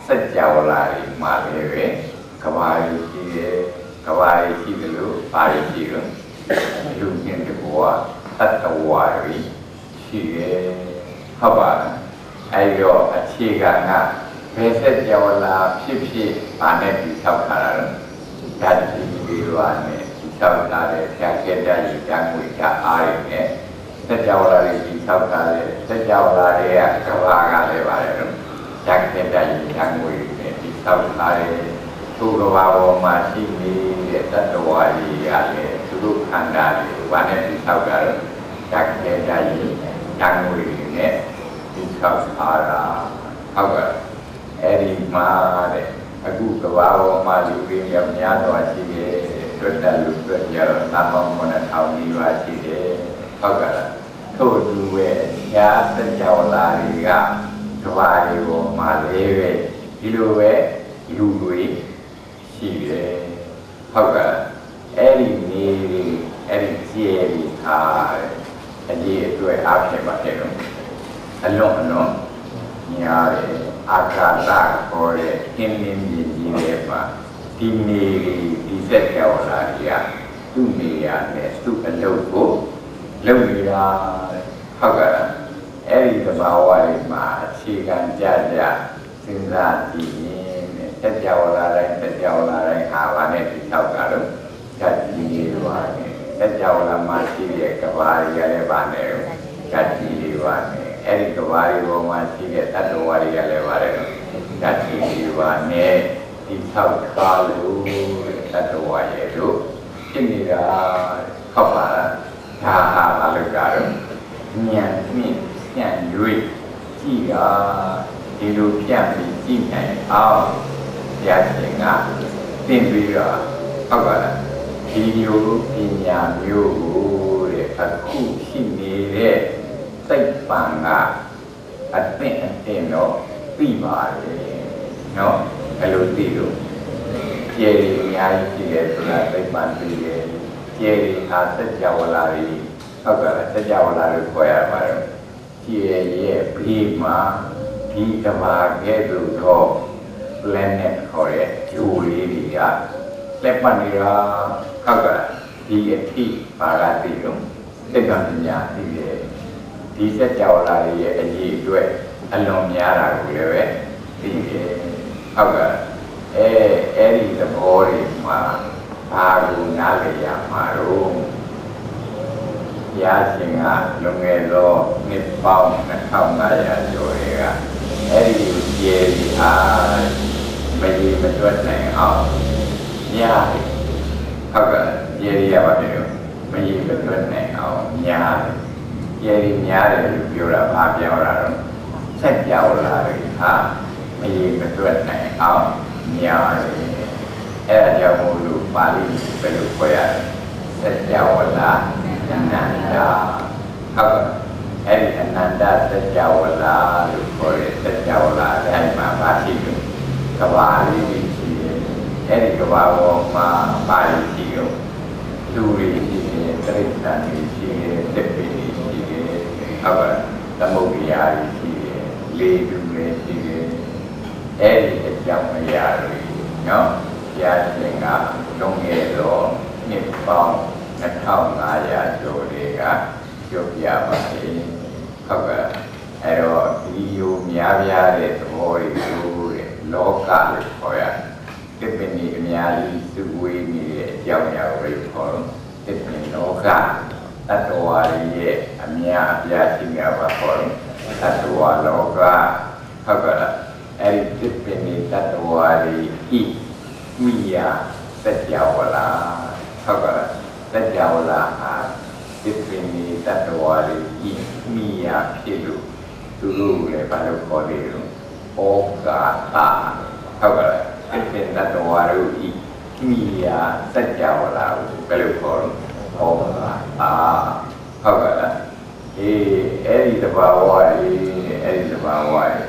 စัจ java လာတွေမှာလည်းပဲကဘာကြီးရှိတယ်ကဘာကြီးရှိတယ်လို့ပါရရှိတော့လူချင်းတဘောသတ္တဝါတွေရှိတယ်ဟုတ်ပါအဲ့တော့အခြေခံကဘယ်စัจ java လာဖြစ်ဖြစ်ပါနဲ့ဒီဆောက်ထားတာတော့ဓာတ်ကြီးတွေပါနဲ့ဒီဆောက်ထားတဲ့ဖြာခဲတတ်ကြီးဓာတ်ငွေဓာတ်အားတွေနဲ့စัจ java လာတွေဒီဆောက်ထားတဲ့စัจ java လာတွေကကဘာကလည်းပါတယ်တော့ဓာတ်ခဲတတ်ကြီးဓာတ်ငွေနဲ့ဒီဆောက်ထားတဲ့သူကဘာပေါ်မှာရှိနေတဲ့တတ္တဝါကြီးကလည်းသူတို့ခန္ဓာတွေဘာနဲ့ဒီဆောက်တာတော့ဓာတ်ခဲတတ်ကြီးဓာတ်ငွေနဲ့ဒီဆောက်ထားတာဟုတ်ကဲ့အဲ့ဒီမှာတဲ့အခုကဘာပေါ်မှာလူတွေရောက်များတော့ရှိတယ်တွတ်တက်လူတွတ်ရတော့နာမောင်းမနဲ့ထောင်ပြီးပါရှိတယ်ဟုတ်ကဲ့ထို့သူပဲညာစัจ java လာတွေကကဘာတွေပေါ်မှာလေးပဲဒီလိုပဲလူတွေရှိတယ်ဟုတ်ကဲ့အဲ့ဒီနေအဲ့ဒီကျေရီဟာအကြီးအတွေ့အဖြစ်ပါတဲ့တော့အလုံးအလုံးညာတယ်အာကာသခေါ်တဲ့အင်းင်းကြီးကြီးတွေမှာဒီနေဒီစက်ကြော်လာကြီးကသူ့နေရာနဲ့သူ့အလုပ်ကိုလုပ်နေတာဟုတ်ကဲ့အဲ့ဒီသဘာဝတွေမှာအခြေခံကြကြစဉ်းစားကြည့်ရင်စက်ကြော်လာတိုင်းစက်ကြော်လာတိုင်းဟာဘာနဲ့ဒီထောက်တာတော့ဓာတ်ကြီးတွေပါနဲ့စက်ကြော်လာမှရှိတဲ့ကဘာတွေကလည်းပါနဲ့ဓာတ်ကြီးတွေပါနဲ့အဲ့ဒီကဘာတွေပေါ်မှာရှိတဲ့တတ္တဝါတွေကလည်းပါတယ်ဓာတ်ကြီးတွေပါနဲ့ဒီထောက်ကားလို့တတ္တဝါရဲ့တို့ဖြစ်နေတာခောက်ပါလားဒါဟာဘာလို့ကြတော့ဉာဏ်ဖြင့်ဖြန့်၍ကြည့်တာဒီလိုဖြန့်ပြီးကြည့်နိုင်အောင်ရခြင်းကသင်ပြီးတော့ဟုတ်ပါလားဒီမျိုးပညာမျိုးကိုတဲ့အခုရှိနေတဲ့စိတ်ပံကအသင့်အသင့်တော့သိပါတယ်နော်ဘယ်လိုသိလို့ကျေရီအများကြီးရှိတယ်ဆိုတာစိတ်ပံသိတယ်ကျေရီဟာစัจ java လာတွေဟုတ်ကဲ့စัจ java လာတွေခေါ်ရမှာတော့ကျေရဲ့ဘေးမှာဒီကဘာကဲ့သို့သော planet ခေါ်တဲ့ဂျိုလေးတွေကလက်ပတ်နေတာဟုတ်ကဲ့ဒီအဖြစ်ပါကသိတော့စိတ်ကပညာသိတယ်ဒီစัจ java လာတွေရဲ့အရေးအတွက်အလွန်များတာကိုလည်းပဲသိတယ်ဟုတ်ကဲ့အဲအဲ့ဒီသဘောတွေမှာဘာလို့နားလည်ရမှာတော့ရခြင်းကလွန်ခဲ့သောနှစ်ပေါင်းနှစ်ထောင်ငါးရာကျော်တွေကအဲ့ဒီကျေဒီအားမရေမတွက်နိုင်အောင်ညားတယ်ဟုတ်ကဲ့ကျေဒီရပါတယ်လို့မရေမတွက်နိုင်အောင်ညားတယ်ကျေဒီညားတယ်လို့ပြောတာဘာပြောတာတော့စัจ java လာတွေဟာမရေမတွက်နိုင်အောင်ညားတယ်အဲ့ဒါကြောင့်မို့လို့ပါဠိဘယ်လိုခေါ်ရလဲစัจ java လာအနန္တဟုတ်ကဲ့အဲ့ဒီအနန္တစัจ java လာလို့ခေါ်တဲ့စัจ java လာအဲ့မှာပါရှိလို့ကဘာလေးရှိတယ်အဲ့ဒီကဘာပေါ်မှာပါရှိလို့လူတွေရှိတယ်တိရစ္ဆာန်တွေရှိတယ်တက်ပင်တွေရှိတယ်ဟုတ်ကဲ့သမုဒ္ဒရာတွေရှိတယ်လေတူတွေရှိတယ်အဲ့ဒီအကြောင်းအရာတွေနော်ဘုရားရှင်ကလုံးခဲ့တော့နှစ်ပေါင်းနှစ်ထောင်ငါးရာကျော်တွေကပြောပြပါလေဟုတ်ကဲ့အဲ့တော့ဒီလိုများပြားတဲ့သဘောတွေကိုတဲ့လောကလို့ခေါ်ရတပင်ကြီးအများကြီးစုဝေးနေတဲ့အကြောင်းအရာကိုခေါ်တော့တပင်လောကတတ္တဝါရဲ့အများအပြားရှိနေပါခေါ်တော့တတ္တဝါလောကဟုတ်ကဲ့အဲ့ဒီတပင်ကြီးတတ္တဝါတွေဤမိယာစัจ java လာဟုတ်ကဲ့စัจ java လာဟာဒီပင်ဒီတတ္တဝါတွေဤမိယာဖြစ်လို့သူတို့လည်းဘာလို့ခေါ်လဲတော့ဩကာသဟုတ်ကဲ့ဒီပင်တတ္တဝါတို့ဤမိယာစัจ java လာကိုဘယ်လိုခေါ်လဲဩကာသဟုတ်ကဲ့အေးအဲ့ဒီတဘာဝလေးအဲ့ဒီတဘာဝလေး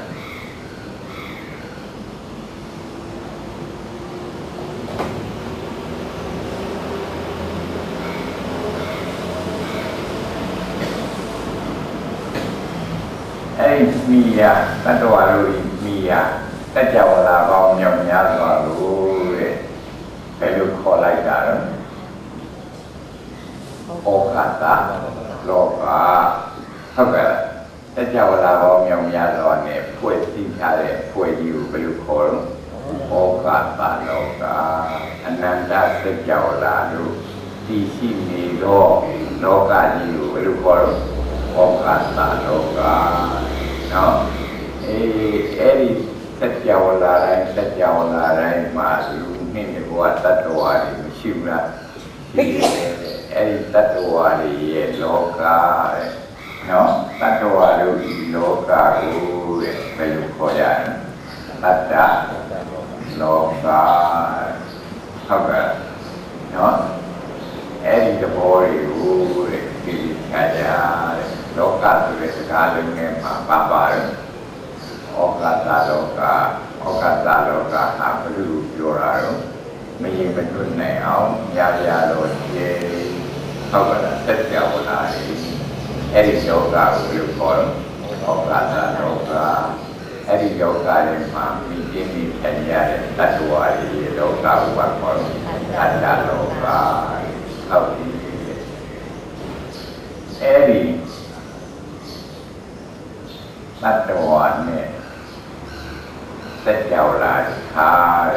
အဲ့ဒီမိယာတတ္တဝါတို့ဤမိယာแต่เจ้าเวลาเราเงียบเงียบก็รู้เลยไปดูขอไล่กันโอกาสโลกาเท่ากับแต่เจ้าเวลาเราเงียบเงียบก็เนี่ยพูดทิ้งชาเลยพูดอยู่ไปดูขอโอกาสโลกาอันนั้นได้แต่เจ้าเวลาดูที่ที่มีโลกโลกาอยู่ไปดูขอโอกาสโลกาเนาะเอเอริสัจจาวลาไรสัจจาวลาไรมาลูนี่เนี่ยว่าตัตวารีไม่ชิมละเอริตัตวารีโลกาเนาะตัตวารีโลกากูไปดูขอยันตัตตะโลกาเท่ากับเนาะเอริตบริวูที่ขยายโลกาสุริสกาลุงเนี่ยมาบ้าบ้าโอกาสโลกาโอกาสโลกาหาผู้ดูโยรารุไม่ยิงเป็นรุ่นไหนเอายายาโลเยเท่ากับเสจาวลารีเอริโยกาอุลุพอลโอกาสโลกาเอริโยกาเรมามีจิมีแผ่นยาเรตัตวารีโลกาอุปพอลตัตตาโลกาเท่าที่เอริตัตวาเนี่ยเสจเจ้าลาคา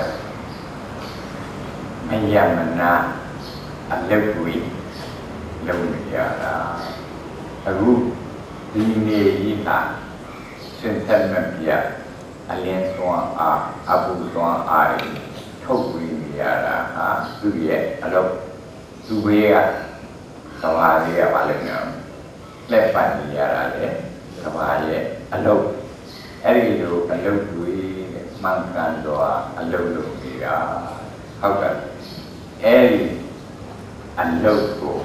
ไม่ยามันนะอันเล็กวิลงยาลารูปดีเนยิตาเส้นเส้นมันเปียอันเลี้ยงตัวอาอาบุตัวอาทุกวิญญาณฮะดูเย่อารมณ์ดูเบียสบายเรียบอะไรเงี้ยเล็บปัญญาอะไรสบายอารมณ์เอริโดอารมณ์ดูมังกันตัวอารมณ์ดูเบียเขากันเอริอารมณ์กู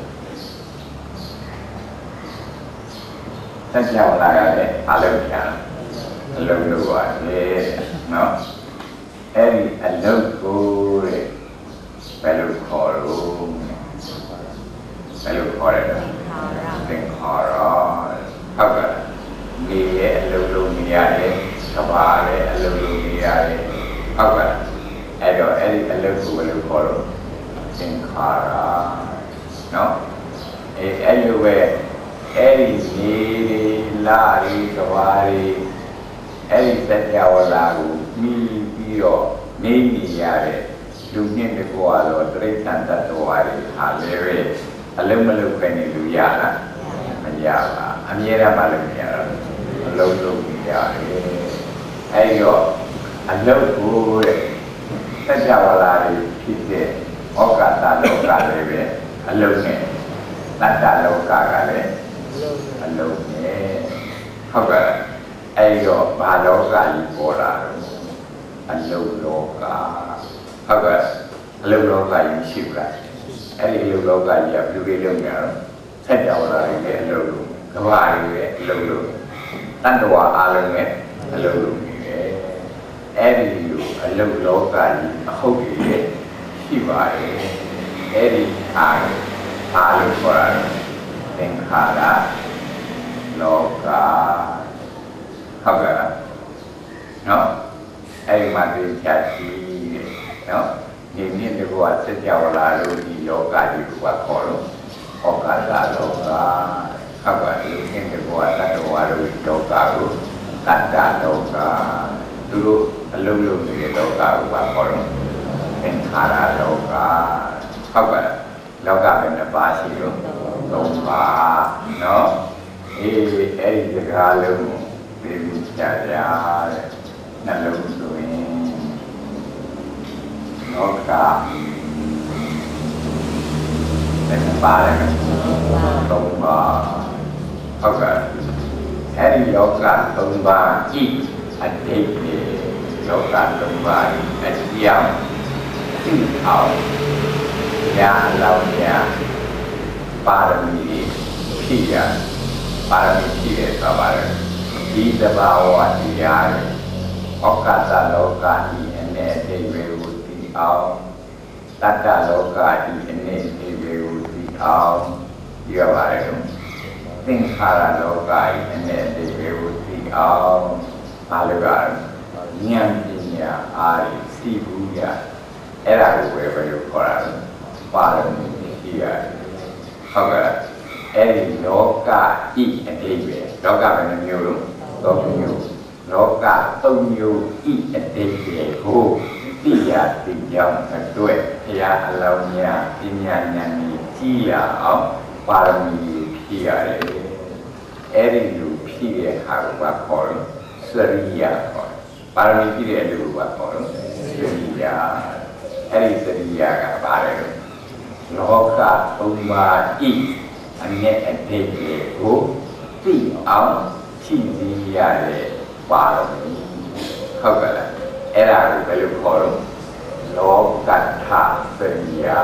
สัจจาวลาอะไรอารมณ์กันอารมณ์ดูว่าเนี่ยเนาะเอริอารมณ์กูไปลูกขอรู้ไปลูกขออะไรเป็นขอร้อนเท่ากับมีอารมณ์ดูมีอะไรสบายเลยอารมณ์ดูมีอะไรเท่ากับไอ้ดอกไอ้อารมณ์กูไปลูกขอรู้เป็นขอร้อนเนาะไอ้ไอ้ลูกเว้เอรินีลารีสวารีเอริสัจจาวลากูมีပြီးတော့နေနေရတဲ့လူညင်းတဲ့ဘဝတော့တရိစ္ဆာန်တ attva တွေဟာလည်းပဲအလုံးမလုံးပဲနေလူရလားမရပါအမြဲတမ်းမလုပ်ရတော့အလုံးလုံးရတယ်အဲဒီတော့အလုံးကိုတဲ့สัจจาวลาတွေဖြစ်တဲ့ဩကာသလောကလည်းပဲအလုံးနဲ့တတ္တလောကကလည်းအလုံးနဲ့ဟုတ်ကဲ့အဲဒီတော့ဘာလောကကြီးပေါ်လာတော့အလုံးလောကဟုတ်ကဲ့အလုံးလောကကြီးရှိလားအဲ့ဒီအလုံးလောကကြီးကဘယ်လိုလုပ်နေရတော့ဆက်ကြောလာတယ်လေအလုံးလုံးကဘာကြီးပဲအလုံးလုံးတတ္တဝါအားလုံးနဲ့အလုံးလုံးနေတယ်အဲ့ဒီလိုအလုံးလောကကြီးအဟုတ်ကြီးလေရှိပါတယ်အဲ့ဒီအားအားလုံးပေါ်လာတယ်သင်္ခါရလောကဟုတ်ကဲ့နော်အဲ့ဒီမှာသင်္ချာရှိတယ်နော်ဒီနည်းတကူကစัจ java လာလို့ဒီလောကကြီးကခေါ်လို့ဩကာသလောကဟုတ်ကဲ့ဒီနည်းတကူကတတ္တဝါလို့လောကကိုတတ္တလောကသူတို့အလုံးလုံးနေတဲ့လောကကိုခေါ်လို့သင်္ခါရလောကဟုတ်ကဲ့လောကပဲနှစ်ပါးရှိလို့သုံးပါးနော်အေးအဲ့ဒီစကားလုံးကိုသိပြီးကြရတဲ့နှလုံးသွင်းလောကเป็นပါเลยသုံးပါးဟုတ်ကဲ့အဲ့ဒီလောကသုံးပါးဤအတိတ်တွေလောကသုံးပါးအကြောင်းသိအောင်ညာလောင်ညာပါရမီဖြည့်ရပါရမီဖြည့်ရဆိုပါလေဒီတဘာဝတရားဩကာသလောကဤအနေအတိတ်တွေကိုသိအောင်တတ္တလောကဤအနေအတိတ်တွေကိုသိအောင်ရပါတယ်သင်္ခါရလောကဤအနေအတိတ်တွေကိုသိအောင်ပါလို့ကဉာဏ်ပညာအားစီဘူးရအဲ့ဒါကိုပဲဘယ်လိုခေါ်တာလဲပါရမီရှိရတယ်ဟုတ်ကဲ့အဲ့ဒီလောကဤအတိပဲလောကဘယ်နှမျိုးလို့သုံးမျိုးလောကသုံးမျိုးဤအတိပဲကိုသိရသိကြောင်းအတွက်ဘုရားအလောင်းများပညာဉာဏ်ကြီးရအောင်ပါရမီဖြည့်ရတယ်အဲ့ဒီလိုဖြည့်တဲ့ဟာကိုခေါ်လို့စရိယာခေါ်ပါရမီဖြည့်တဲ့လူကခေါ်လို့စရိယာအဲ့ဒီစရိယာကဘာလဲလောကသုံးပါးဤအမြဲအတိတ်ကိုသိအောင်ဖြည့်စည်းရတဲ့ပါရမီဟုတ်ကဲ့လားအဲ့ဒါကိုဘယ်လိုခေါ်လို့လောကတ္ထစရိယာ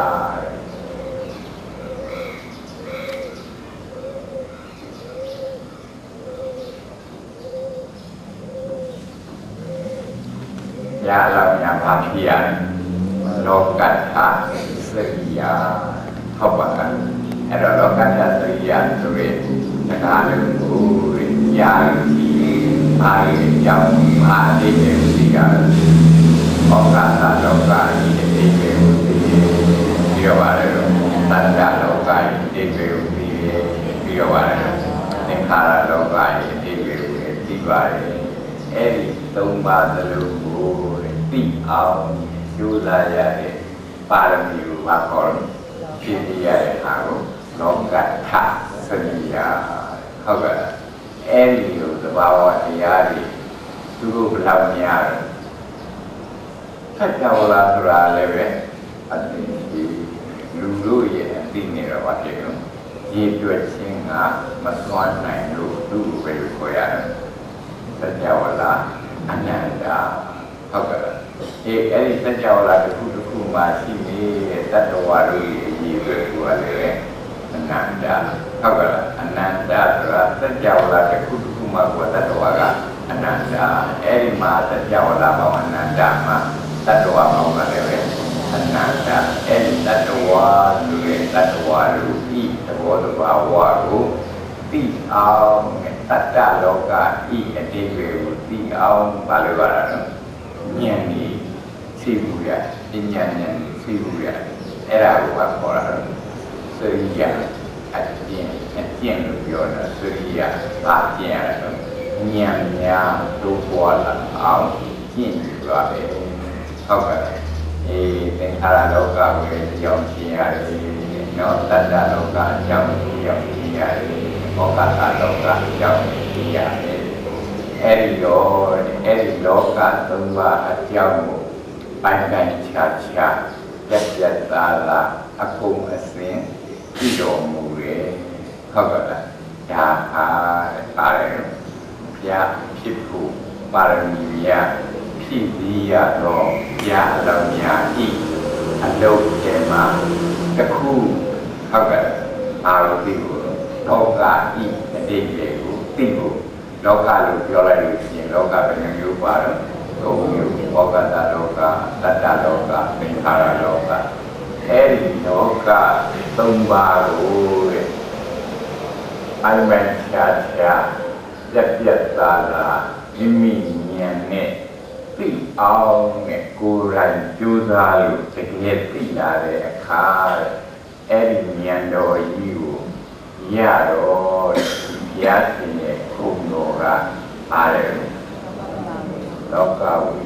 ညာလောင်ညာဘာဖြစ်ရလောကတ္ထစရိယာဟုတ်ပါလားအဲ့တော့လောကတ္ထစရိယာဆိုရင်ဒါကလည်းဘုရားကြီးအားရကြောင်းအားလေးတွေသိရတယ်ဩကာသလောကကြီးအတိတ်ကိုသိပြီးတော့ပါတယ်တဏ္ဍလောကကြီးအတိတ်ကိုသိပြီးတော့ပါတယ်သင်္ခါရလောကကြီးအတိတ်ကိုသိပါတယ်အဲ့ဒီသုံးပါးသလုံးကိုသိအောင်ယူလာရတဲ့ပါရမီကိုပါခေါ်လို့ဖြည့်ရတဲ့ဟာကိုလောကတ္ထစရိယာဟုတ်ကဲ့အဲ့ဒီလိုသဘာဝတရားတွေသူတို့ဘယ်လောက်များလဲဆက်ကြဝဠာဆိုတာလည်းပဲအသိလူတို့ရဲ့အသိနေတော့ဘာဖြစ်လို့ရေတွက်ခြင်းကမစွမ်းနိုင်လို့သူ့ကိုပဲခေါ်ရတယ်ဆက်ကြဝဠာအနန္တဟုတ်ကဲ့ဒီအဲ့ဒီဆက်ကြဝဠာတစ်ခုတစ်ခုမှရှိနေတဲ့တတ္တဝါတို့ရဲ့အရေးတွေကိုလည်းအနန္တဟုတ်ကဲ့အနန္တဆိုတာစัจ java လာတစ်ခုတစ်ခုမှကိုတတ္တဝါကအနန္တအဲ့ဒီမှာစัจ java လာပေါင်းအနန္တမှာတတ္တဝါပေါင်းကလည်းပဲအနန္တအဲ့ဒီတတ္တဝါဆိုတဲ့တတ္တဝါတို့ဤသဘောတဘာဝကိုသိအောင်တတ္တလောကဤအတိတ်ကိုသိအောင်ဘာလို့ရတာလဲဉာဏ်ကြီးသိဘူးရပညာဉာဏ်သိဘူးရအဲ့ဒါကိုခေါ်တာစရိယာအကျင့်အကျင့်လို့ပြောတာစရိယာပါကျင့်ရတယ်ဉာဏ်များတို့ပေါ်လာအောင်ကျင့်ယူရတယ်ဟုတ်ကဲ့အေးသင်္ခါရလောကကိုကြောင်းရှင်းရတယ်နော်တတ္တလောကကြောင်းကြောင်းရှင်းရတယ်ဘောဂတလောကကြောင်းရှင်းရတယ်အဲ့ဒီတော့အဲ့ဒီလောကသုံးပါးအကြောင်းကိုပိုင်းပိုင်းခြားခြားပြတ်ပြတ်သားသားအကုန်အစင်ကြည့်တော်မူရဲ့ဟုတ်ကဲ့လားဒါအားပါတယ်ဘုရားဖြစ်ဖို့ပါရမီရဖြည့်စည်းရတော့ဘုရားအလောင်းများဤအလုံးကျဲမှာတစ်ခုဟုတ်ကဲ့အာရုံသိဖို့လောကဤအတိတ်ကိုသိဖို့လောကလို့ပြောလိုက်လို့ရှိရင်လောကဘယ်နှမျိုးပါတော့သုံးမျိုးဘောဂတလောကတတ္တလောကသင်္ခါရလောကအဲ့ဒီလောကသုံးပါးကိုတဲ့အိုင်မန်ချာချာပြက်ပြက်သားသားမိမိဉာဏ်နဲ့သိအောင်နဲ့ကိုယ်တိုင်ကြိုးစားလို့တကယ်သိလာတဲ့အခါအဲ့ဒီဉာဏ်တော်ကြီးကိုရတော့ဘုရားရှင်ရဲ့ခုံတော်ကအားတယ်လောကဝိ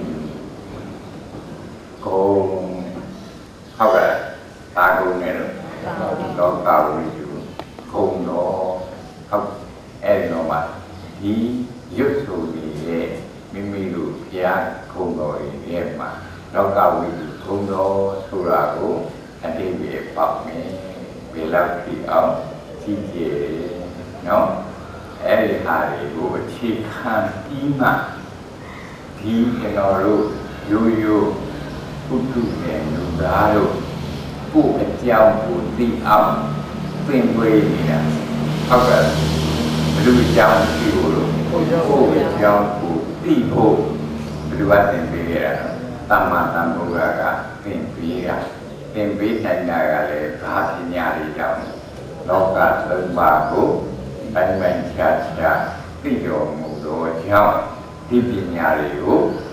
ကိုဟုတ်ကဲ့တာကုန်နေလို့လောကဝိခုံတော်ဟုတ်အဲ့ဒီတော့မှဒီရွတ်ဆိုပြီးရဲ့မိမိတို့ဘုရားခုံတော်ရဲ့မှာလောကဝိခုံတော်ဆိုတာကိုအတိအပြည့်ပေါက်မယ်ဘယ်လောက်ကြည့်အောင်ကြည့်ကြနော်အဲ့ဒီဟာတွေကိုအခြေခံပြီးမှဒီကျွန်တော်တို့ရိုးရိုးပုထုနဲ့လူသားတို့ကိုယ်အကြောင်းကိုသိအောင်သင်ဝေးနေတာဟုတ်ကဲ့ဘယ်လိုအကြောင်းသိဖို့လို့ကိုယ်အကြောင်းကိုသိဖို့ဘယ်လိုအသင်ပေးရတာသမ္မာသမ္ဗုဒ္ဓကသင်ပေးတာသင်ပေးနိုင်တာကလည်းဘာပညာတွေကြောင့်လောကသုံးပါးကိုတိုင်းပိုင်းခြားခြားသိတော်မူသောကြောင့်ဒီပညာတွေကို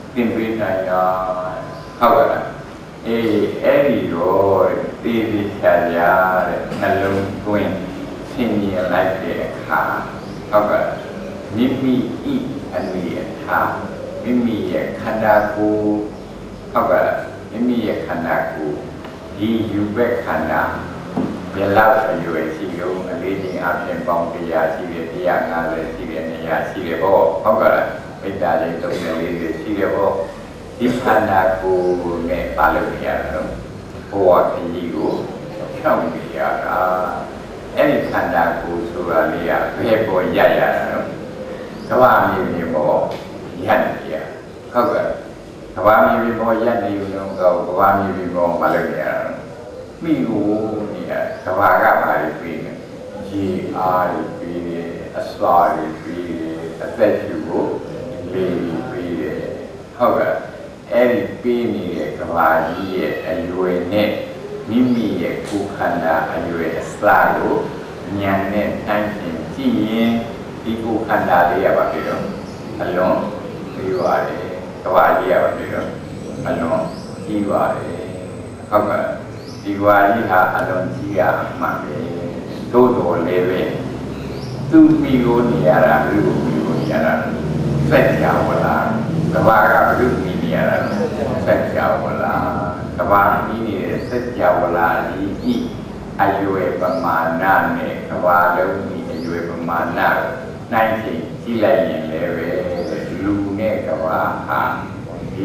တင်ပေးနိုင်တာဟုတ်ကဲ့အေးအဲ့ဒီတော့တေးသေးချာချာတဲ့နှလုံးသွင်းဆင်ញင်လိုက်တဲ့အခါဟုတ်ကဲ့မိမိဤအနေအထားမိမိရဲ့ခန္ဓာကိုယ်ဟုတ်ကဲ့မိမိရဲ့ခန္ဓာကိုယ်ဒီယူဘက်ခန္ဓာဘယ်လောက်အရွယ်ရှိလို့အလေးချင်းအပြင်ပေါင်းတရားရှိတယ်တရားငါးဆယ်ရှိတယ်နေရာရှိတယ်ပေါ့ဟုတ်ကဲ့မေတ္တာလေးသုံးလေးလေးရှိတယ်ပေါ့ဒီခန္ဓာကိုယ်နဲ့ပါလို့ရတာဘဝခရီးကိုဖြောင့်နေရတာအဲ့ဒီခန္ဓာကိုယ်ဆိုတာလေးကဘယ်ပေါ်ရရတာလဲကဘာမြေမြေပေါ်ရက်နေရဟုတ်ကဲ့ကဘာမြေမြေပေါ်ရက်နေလို့တော့ကဘာမြေမြေပေါ်မလုပ်ရတာမိကိုနေရကဘာကပါလိပြီးနေရေအားပြီးတယ်အစွာပြီးတယ်အသက်ရှူကိုလေးပြီးတယ်ဟုတ်ကဲ့အဲ့ဒီပြီးနေတဲ့ကဘာကြီးရဲ့အရွယ်နဲ့မိမိရဲ့ကိုယ်ခန္ဓာအရွယ်အစကိုဉာဏ်နဲ့နှိုင်းယှဉ်ကြည့်ရင်ဒီကိုယ်ခန္ဓာလေးရပါပြီတော့အလွန်ပြီးပါတယ်ကဘာကြီးရပါပြီတော့အလွန်ကြီးပါတယ်ဟုတ်ကဲ့ဒီကဘာကြီးဟာအလွန်ကြီးရမှန်ပဲသို့တော်လည်းပဲသူမိကိုနေရတာလူကိုမိကိုနေရတာစက်ကြဝဠာကဘာကဘုလူမိနေရတာစက်ကြဝဠာကဘာမိနေတဲ့စက်ကြဝဠာကြီးဤအရွယ်ပမာဏနဲ့ကဘာလုံးဒီအရွယ်ပမာဏနိုင်ချိန်ကြည့်လိုက်ရင်လည်းပဲလူနဲ့ကဘာဟာဒီ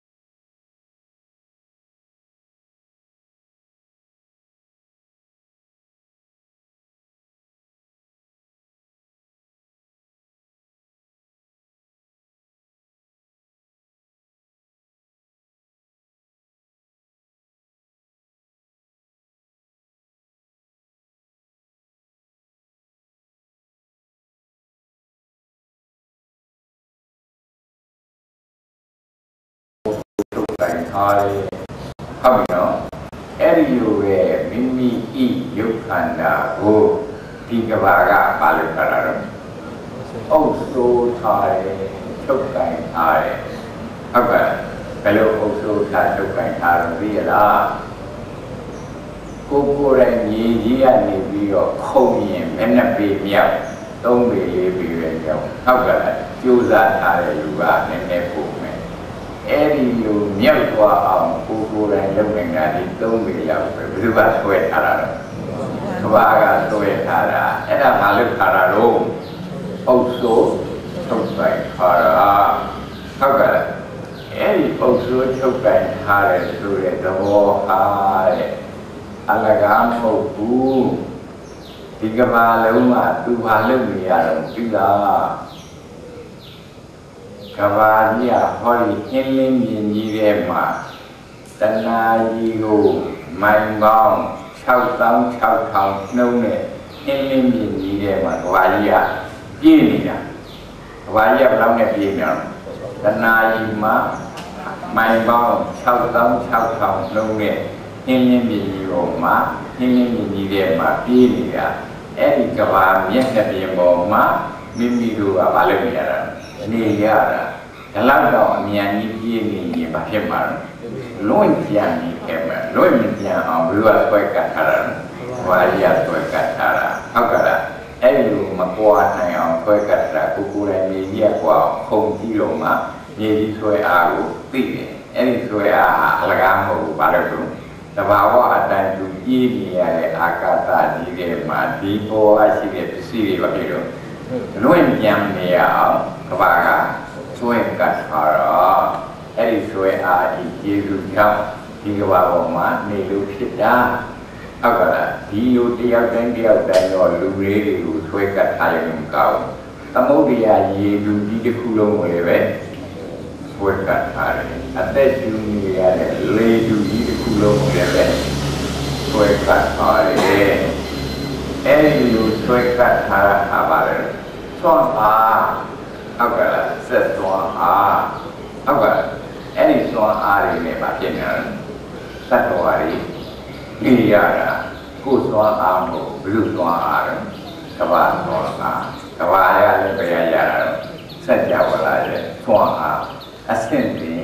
ဟာလေဟုတ်ပြီနော်အဲ့ဒီလိုပဲမိမိဤယုတ်ခန္ဓာကိုဒီကဘာကပါလို့ခါတာတော့အုပ်ဆိုးထားတယ်ချုပ်ကင်ထားတယ်ဟုတ်ကဲ့ဘယ်လိုအုပ်ဆိုးထားချုပ်ကင်ထားလို့သိရလားကိုကိုယ်တိုင်ညီကြီးကနေပြီးတော့ခုံရင်မျက်နှာပေမြောက်သုံးပေလေးပေပဲကြောက်ဟုတ်ကဲ့ကြိုးစားထားတဲ့လူကနည်းနည်းပို့မယ်အဲ့ဒီလိုမြောက်သွားအောင်ကိုကိုယ်တိုင်လုပ်နေတာဒီသုံးပေလောက်ပဲဘယ်သူကဆွဲထားတာလဲကဘာကဆွဲထားတာအဲ့ဒါမလုပ်ထားတာလို့အုပ်ဆိုးထုတ်ဆိုင်ထားတာဟုတ်ကဲ့အဲ့ဒီအုပ်ဆိုးထုတ်ဆိုင်ထားတယ်ဆိုတဲ့သဘောဟာတဲ့အလကားမဟုတ်ဘူးဒီကဘာလုံးကသူဘာလုပ်နေရတော့ပြီလားကဘာကြီးကဟောဒီအင်းလင်းမြင်ကြီးထဲမှာတဏှာကြီးကိုမိုင်ပေါင်း၆သောင်း၆ထောင်နှုံးနဲ့အင်းလင်းမြင်ကြီးထဲမှာကဘာကြီးကပြည့်နေတာကဘာကြီးကဘယ်လောက်နဲ့ပြည့်နေလဲတဏှာကြီးမှာမိုင်ပေါင်း၆သောင်း၆ထောင်နှုံးနဲ့အင်းလင်းမြင်ကြီးပေါ်မှာအင်းလင်းမြင်ကြီးထဲမှာပြည့်နေတာအဲ့ဒီကဘာမျက်နှာပြင်ပေါ်မှာမိမိတို့ကမလုပ်နေရတာနေရတာဒါလောက်တော့အမြန်ကြီးပြည့်နေရင်ဘာဖြစ်မှာလဲလွင့်ကြံနေခဲ့မှာလွင့်မကြံအောင်ဘယ်လိုဆွဲကတ်ထားတာလဲဘာရဆွဲကတ်ထားတာဟုတ်ကဲ့လားအဲ့လိုမပွားနိုင်အောင်ဆွဲကတ်တာကိုကိုယ်တိုင်နေရကွာခုံကြည့်လို့မှမြေကြီးဆွဲအားကိုသိတယ်အဲ့ဒီဆွဲအားဟာအလကားမဟုတ်ဘူးဘာလို့လဲတဘာဝအတိုင်းသူကြီးနေရတဲ့အာကာသကြီးတွေမှာဒီပေါ်အရှိတဲ့ပစ္စည်းတွေပါပြီတော့လွင့်ကြံနေရအောင်ကဘာကဆွဲကတ်ထားတော့အဲ့ဒီဆွဲအားဒီကျေစုကြောင့်ဒီကဘာပေါ်မှာနေလို့ဖြစ်တာဟုတ်ကဲ့လားဒီလိုတယောက်တိုင်းတယောက်တိုင်းတော့လူလေးတွေကိုဆွဲကတ်ထားရင်မကောင်းသမုဒ္ဒရာရေလူကြီးတစ်ခုလုံးကိုလည်းပဲဆွဲကတ်ထားတယ်အသက်ရှူနေရတဲ့လေလူကြီးတစ်ခုလုံးကိုလည်းပဲဆွဲကတ်ထားတယ်အဲ့ဒီလိုဆွဲကတ်ထားတာပါလေသွန်အားဟုတ်ကဲ့လားဆက်သွန်အားဟုတ်ကဲ့အဲ့ဒီသွန်အားတွေနဲ့ပါဖြစ်နေတယ်သတ္တဝါတွေနေရတာကိုယ်သွန်အားမဟုတ်ဘုလူသွန်အားတယ်ကဘာသွန်အားကဘာရလည်းပြရရတာဆက်ကြဝဠာရဲ့သွန်အားအဆင့်တင်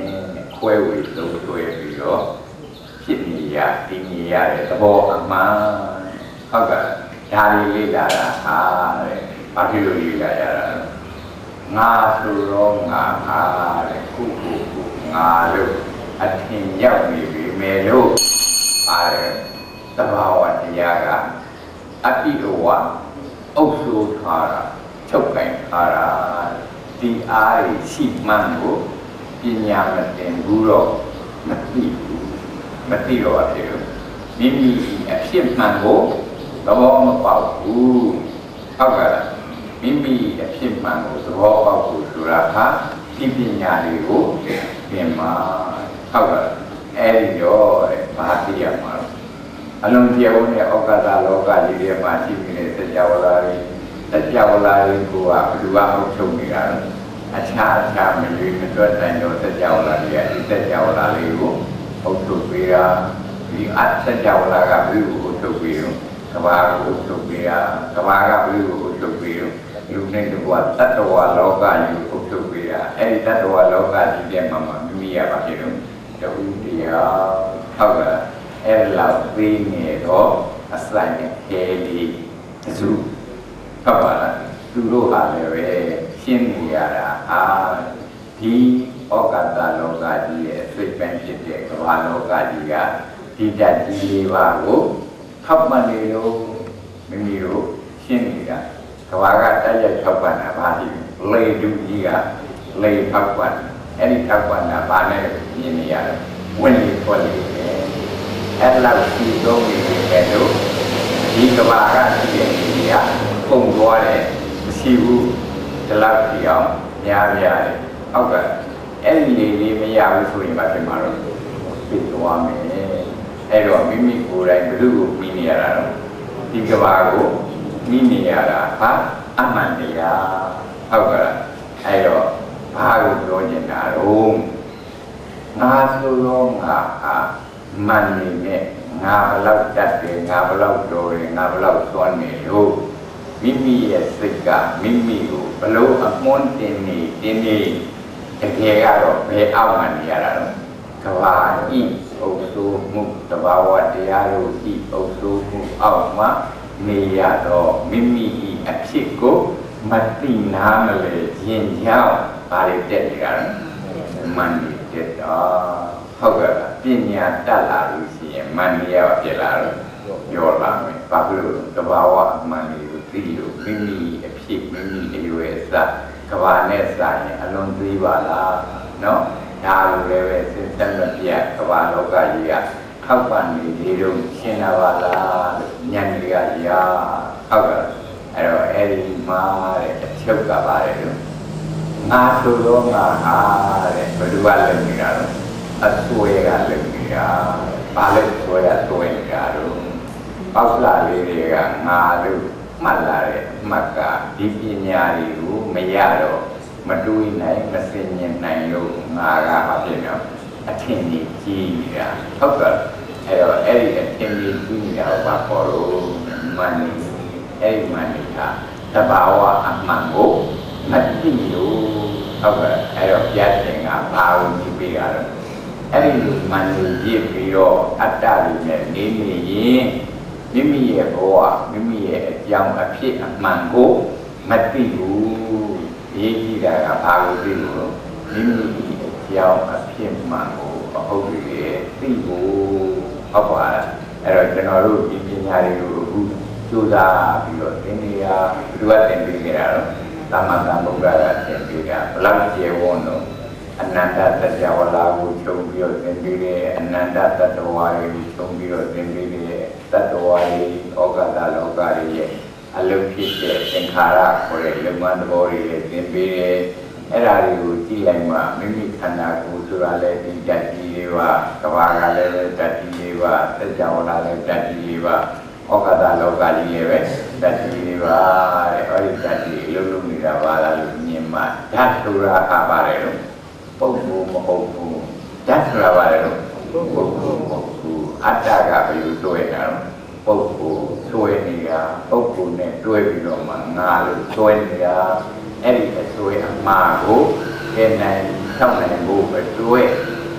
ခွဲဝေသုံးဆွဲပြီးတော့ဖြစ်နေရတည်နေရတဲ့သဘောအမှန်ဟုတ်ကဲ့ဒါလေးလေ့လာတာဟာတဲ့ဘာဖြစ်လို့လေ့လာရတာငါဆိုတော့ငါဟာတဲ့ခုခုခုငါလို့အထင်ရောက်နေပြီမယ်လို့ပါတယ်သဘာဝတရားကအတိအဝအုပ်ဆိုးထားတာချုပ်ကင်ထားတာဒီအားရှိမှန်းကိုပညာမတင်ဘူးတော့မသိဘူးမသိတော့အဖြစ်လို့မိမိအဖြစ်မှန်ကိုသဘောမပေါက်ဘူးဟုတ်ကဲ့မိမိအဖြစ်မှန်ကိုသဘောပေါက်ဖို့ဆိုတာဟာဒီပညာလေးကိုသင်မှာဟုတ်ကဲ့အဲဒီတော့ဘာသိရမှာအလုံးပြောင်းနဲ့ဩကာသလောကကြီးတွေမှာရှိနေတဲ့စကြဝဠာတွေစကြဝဠာတွေကိုကဘယ်သူမှမချုပ်နေတာလဲအခြားအခြားမလို့မတွက်နိုင်တော့စကြဝဠာတွေကဒီစကြဝဠာလေးကိုအုပ်ချုပ်ပေးတာဒီအစကြဝဠာကဘယ်ကိုအုပ်ချုပ်ပေးတော့ကဘာကိုအုပ်ချုပ်ပေးတာကဘာကဘယ်ကိုအုပ်ချုပ်ပေးတော့လူနဲ့တကွာတတ္တဝါလောကကြီးကိုအုပ်ချုပ်ပေးတာအဲဒီတတ္တဝါလောကကြီးတဲ့မှာမိမိရပါဖြစ်တော့တူတရားဟုတ်ကဲ့အဲ့လောက်ပြီးနေတော့အစလိုက်နဲ့ခဲလီအစုဟုတ်ပါလားသူတို့ဟာလည်းပဲရှင်းနေရတာအာဒီဩကာသလောကကြီးရဲ့စိတ်ပန်းဖြစ်တဲ့ကမ္ဘာလောကကြီးကဒီဓာတ်ကြီးလေးပါကိုထောက်ပံ့နေလို့မိမိတို့ရှင်းနေတာကမ္ဘာကတိုက်ရိုက်ထောက်ပံ့တာဘာဖြစ်လေဒုကြီးကလေထောက်ပံ့အဲ့ဒီထောက်ပံ့တာဘာနဲ့မြင်နေရလဲဝင်လေထွက်လေအဲ့လောက်ရှိတော့နေတယ်လို့ဒီကဘာကရှိတဲ့နေရာပုံသွားတယ်မရှိဘူးဒီလောက်ကြည့်အောင်များများတယ်ဟုတ်ကဲ့အဲ့ဒီလေလေးမရဘူးဆိုရင်ဘာဖြစ်မှာတော့ပြစ်သွားမယ်အဲ့တော့မိမိကိုယ်တိုင်ဘယ်သူ့ကိုပြီးနေရတာတော့ဒီကဘာကိုပြီးနေရတာဟာအမှန်တရားဟုတ်ကဲ့အဲ့တော့ဘာကိုပြောနေတာတော့ငါဆိုတော့ငါဟာမှန်နေနဲ့ငါဘလောက်တတ်တယ်ငါဘလောက်တော်တယ်ငါဘလောက်သွမ်းနေလို့မိမိရဲ့စိတ်ကမိမိကိုဘလို့အမွန်းတင်နေတင်းနေတကယ်ကတော့ဘယ်အောက်မှနေရတာလဲကဘာဤအုပ်စိုးမှုတဘာဝတရားတို့ဤအုပ်စိုးမှုအောက်မှနေရတော့မိမိဤအဖြစ်ကိုမသိနာမလဲရင်ရောက်ဘာတွေတက်နေရလဲမှန်နေတက်တော့ဟုတ်ကဲ့ပညာတက်လာလို့ရှိရင်မန်ရဖြစ်လာတော့ပြောလာမယ်ဘာဖြစ်လို့တဘာဝအမှန်ကိုသိလို့မိမိအဖြစ်မိမိအရွယ်စကဘာနဲ့စာရင်အလွန်သေးပါလားနော်ဒါလိုလည်းပဲစဉ်းစားမပြတ်ကဘာလောကကြီးကထောက်ပံ့နေသေးတော့ရှင်းလာပါလားညံတွေကရာဟုတ်ကဲ့အဲ့တော့အဲ့ဒီမှာတဲ့အချုပ်ကပါတယ်လို့ငါဆိုတော့ငါဟာတဲ့ဘယ်သူကလည်းနေတာတော့အဆွဲကလည်းနေတာဘာလဲဆွဲရဆွဲနေတာတော့ပောက်လာလေးတွေကငါလို့မှတ်လာတဲ့အမှတ်ကဒီပညာတွေကိုမရတော့မတွေးနိုင်မစင်ញင်နိုင်လို့ငါကဘာဖြစ်လဲအထင်ကြီးကြီးနေတာဟုတ်ကဲ့အဲ့တော့အဲ့ဒီအထင်ကြီးကြီးနေတာဘာပေါ်လို့မန်နေအဲ့ဒီမန်နေတာတဘာဝအမှန်ကိုမသိလို့ဟုတ်ကဲ့အဲ့တော့ပြတ်တင်ကဘာလို့ကြည့်ပေးရတော့အဲ့ဒီလိုမန်နေကြည့်ပြီးတော့အတ္တတွေနဲ့နေနေရင်မိမိရဲ့ဘဝမိမိရဲ့အကြောင်းအဖြစ်အမှန်ကိုမသိဘူးရေးကြည့်တာကဘာလို့သိလို့မိမိအကြောင်းအဖြစ်မှန်ကိုအဟုတ်ကြီးသိဖို့ဟုတ်ပါလားအဲ့တော့ကျွန်တော်တို့ဒီပညာတွေကိုအခုကြိုးစားပြီးတော့သင်နေရဘယ်လိုသင်ပေးကြတာတော့သမ္မာသမ္ဗုဒ္ဓရာသင်ပေးတာဘလောက်ကျေဝန်းတော့အနန္တတ္တဝလာကိုခြုံပြီးတော့သင်ပေးတယ်အနန္တတ္တဝါတွေကိုခြုံပြီးတော့သင်ပေးတယ်တတ္တဝါတွေဩကာသလောကတွေရဲ့အလုံးဖြစ်တဲ့သင်္ခါရခေါ်တဲ့လုံမသဘောတွေလည်းသင်ပေးတယ်အဲ့ဒါတွေကိုကြည့်လိုက်မှမိမိခန္ဓာကိုယ်ဆိုတာလည်းဒီတတ်ကြီးတွေပါကဘာကလည်းတတ်ကြီးတွေပါသစ္စာဝလာလည်းတတ်ကြီးတွေပါဩကာသလောကကြီးရဲ့ပဲတတ်ကြီးတွေပါတဲ့အဲ့ဒီတတ်ကြီးအလုံးလုံးနေတာပါလားလို့မြင်မှဓာတ်ဆိုတာကပါတယ်လို့ပုဂ္ဂိုလ်မဟုတ်ဘူးဓာတ်ဆိုတာပါတယ်လို့ပုဂ္ဂိုလ်မဟုတ်ဘူးအတ္တကဘယ်လိုတွေ့ရတာပုဂ္ဂိုလ်ဆွဲနေတာပုဂ္ဂိုလ်နဲ့တွဲပြီးတော့မှငါလို့ဆွဲနေတာအဲ့ဒီအဆွဲအမှားကိုကျန်နိုင်ဆောက်နိုင်ဖို့ပဲတွဲ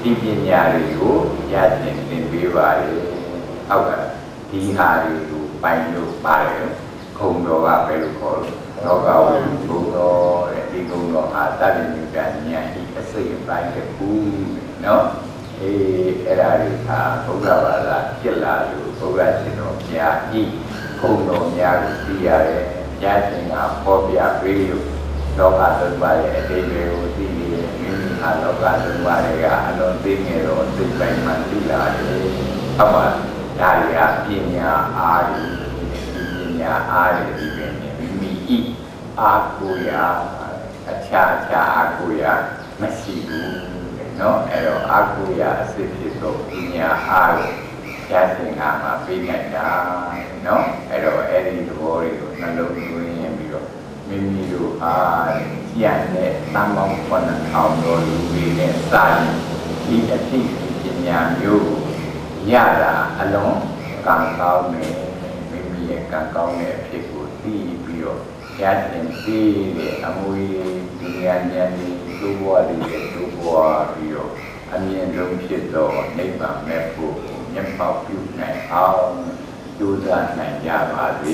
ဒီပညာတွေကိုရကျင်သင်ပေးပါလေဟုတ်ကဲ့ဒီဟာတွေကိုပိုင်လို့ပါတယ်ခုံတော်ကပဲလို့ခေါ်လို့လောကဝိဘုံတော်တဲ့ဒီကုံတော်ဟာတတ္တိမြတ်ဉာဏ်ဤအစိတ်အပိုင်းတစ်ခုနော်အေးအဲ့ဒါတွေဟာဘုရားဘာသာဖြစ်လာလို့ဘုရားရှင်တော်ဘုရားဤခုံတော်များကိုသိရတယ်ဉာဏ်ရှင်ကဟောပြပေးလို့လောကသုံးပါးရဲ့အတိတ်တွေကိုသိနေတယ်မိမိဟာလောကသုံးပါးတွေကအလုံးသိနေတော့စိတ်ပိုင်းမှသိလာတယ်အမှန်ဒါတွေကပညာအားတွေပညာအားတွေဒီပဲမိမိဤအာကိုရာအခြားအခြားအာကိုရာမရှိဘူးနော်အဲ့တော့အာကိုရာအစစ်ဖြစ်သောပညာအားကိုရရှိငါမှာပြီးနိုင်တာနော်အဲ့တော့အဲ့ဒီသဘောတွေကိုနှလုံးသွင်းရင်ပြီးတော့မိမိတို့အားကြံတဲ့သံပေါင်းခုနှစ်ထောင်တော်လူတွေနဲ့စာရင်ဒီအသိပညာမျိုးရတာအလုံးကံကောင်းတယ်မိမိရဲ့ကံကောင်းတဲ့အဖြစ်ကိုသိပြီးတော့ရတဲ့သိတဲ့အမွေပညာဉာဏ်တွေသူ့ဘဝတွေသူ့ဘဝပြီးတော့အမြင့်ဆုံးဖြစ်သောနိဗ္ဗာန်မဲ့ဖို့မျက်မှောက်ပြုနိုင်အောင်ကြိုးစားနိုင်ကြပါစေ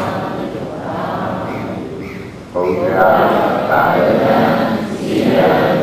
ဘုရားသာသနာ့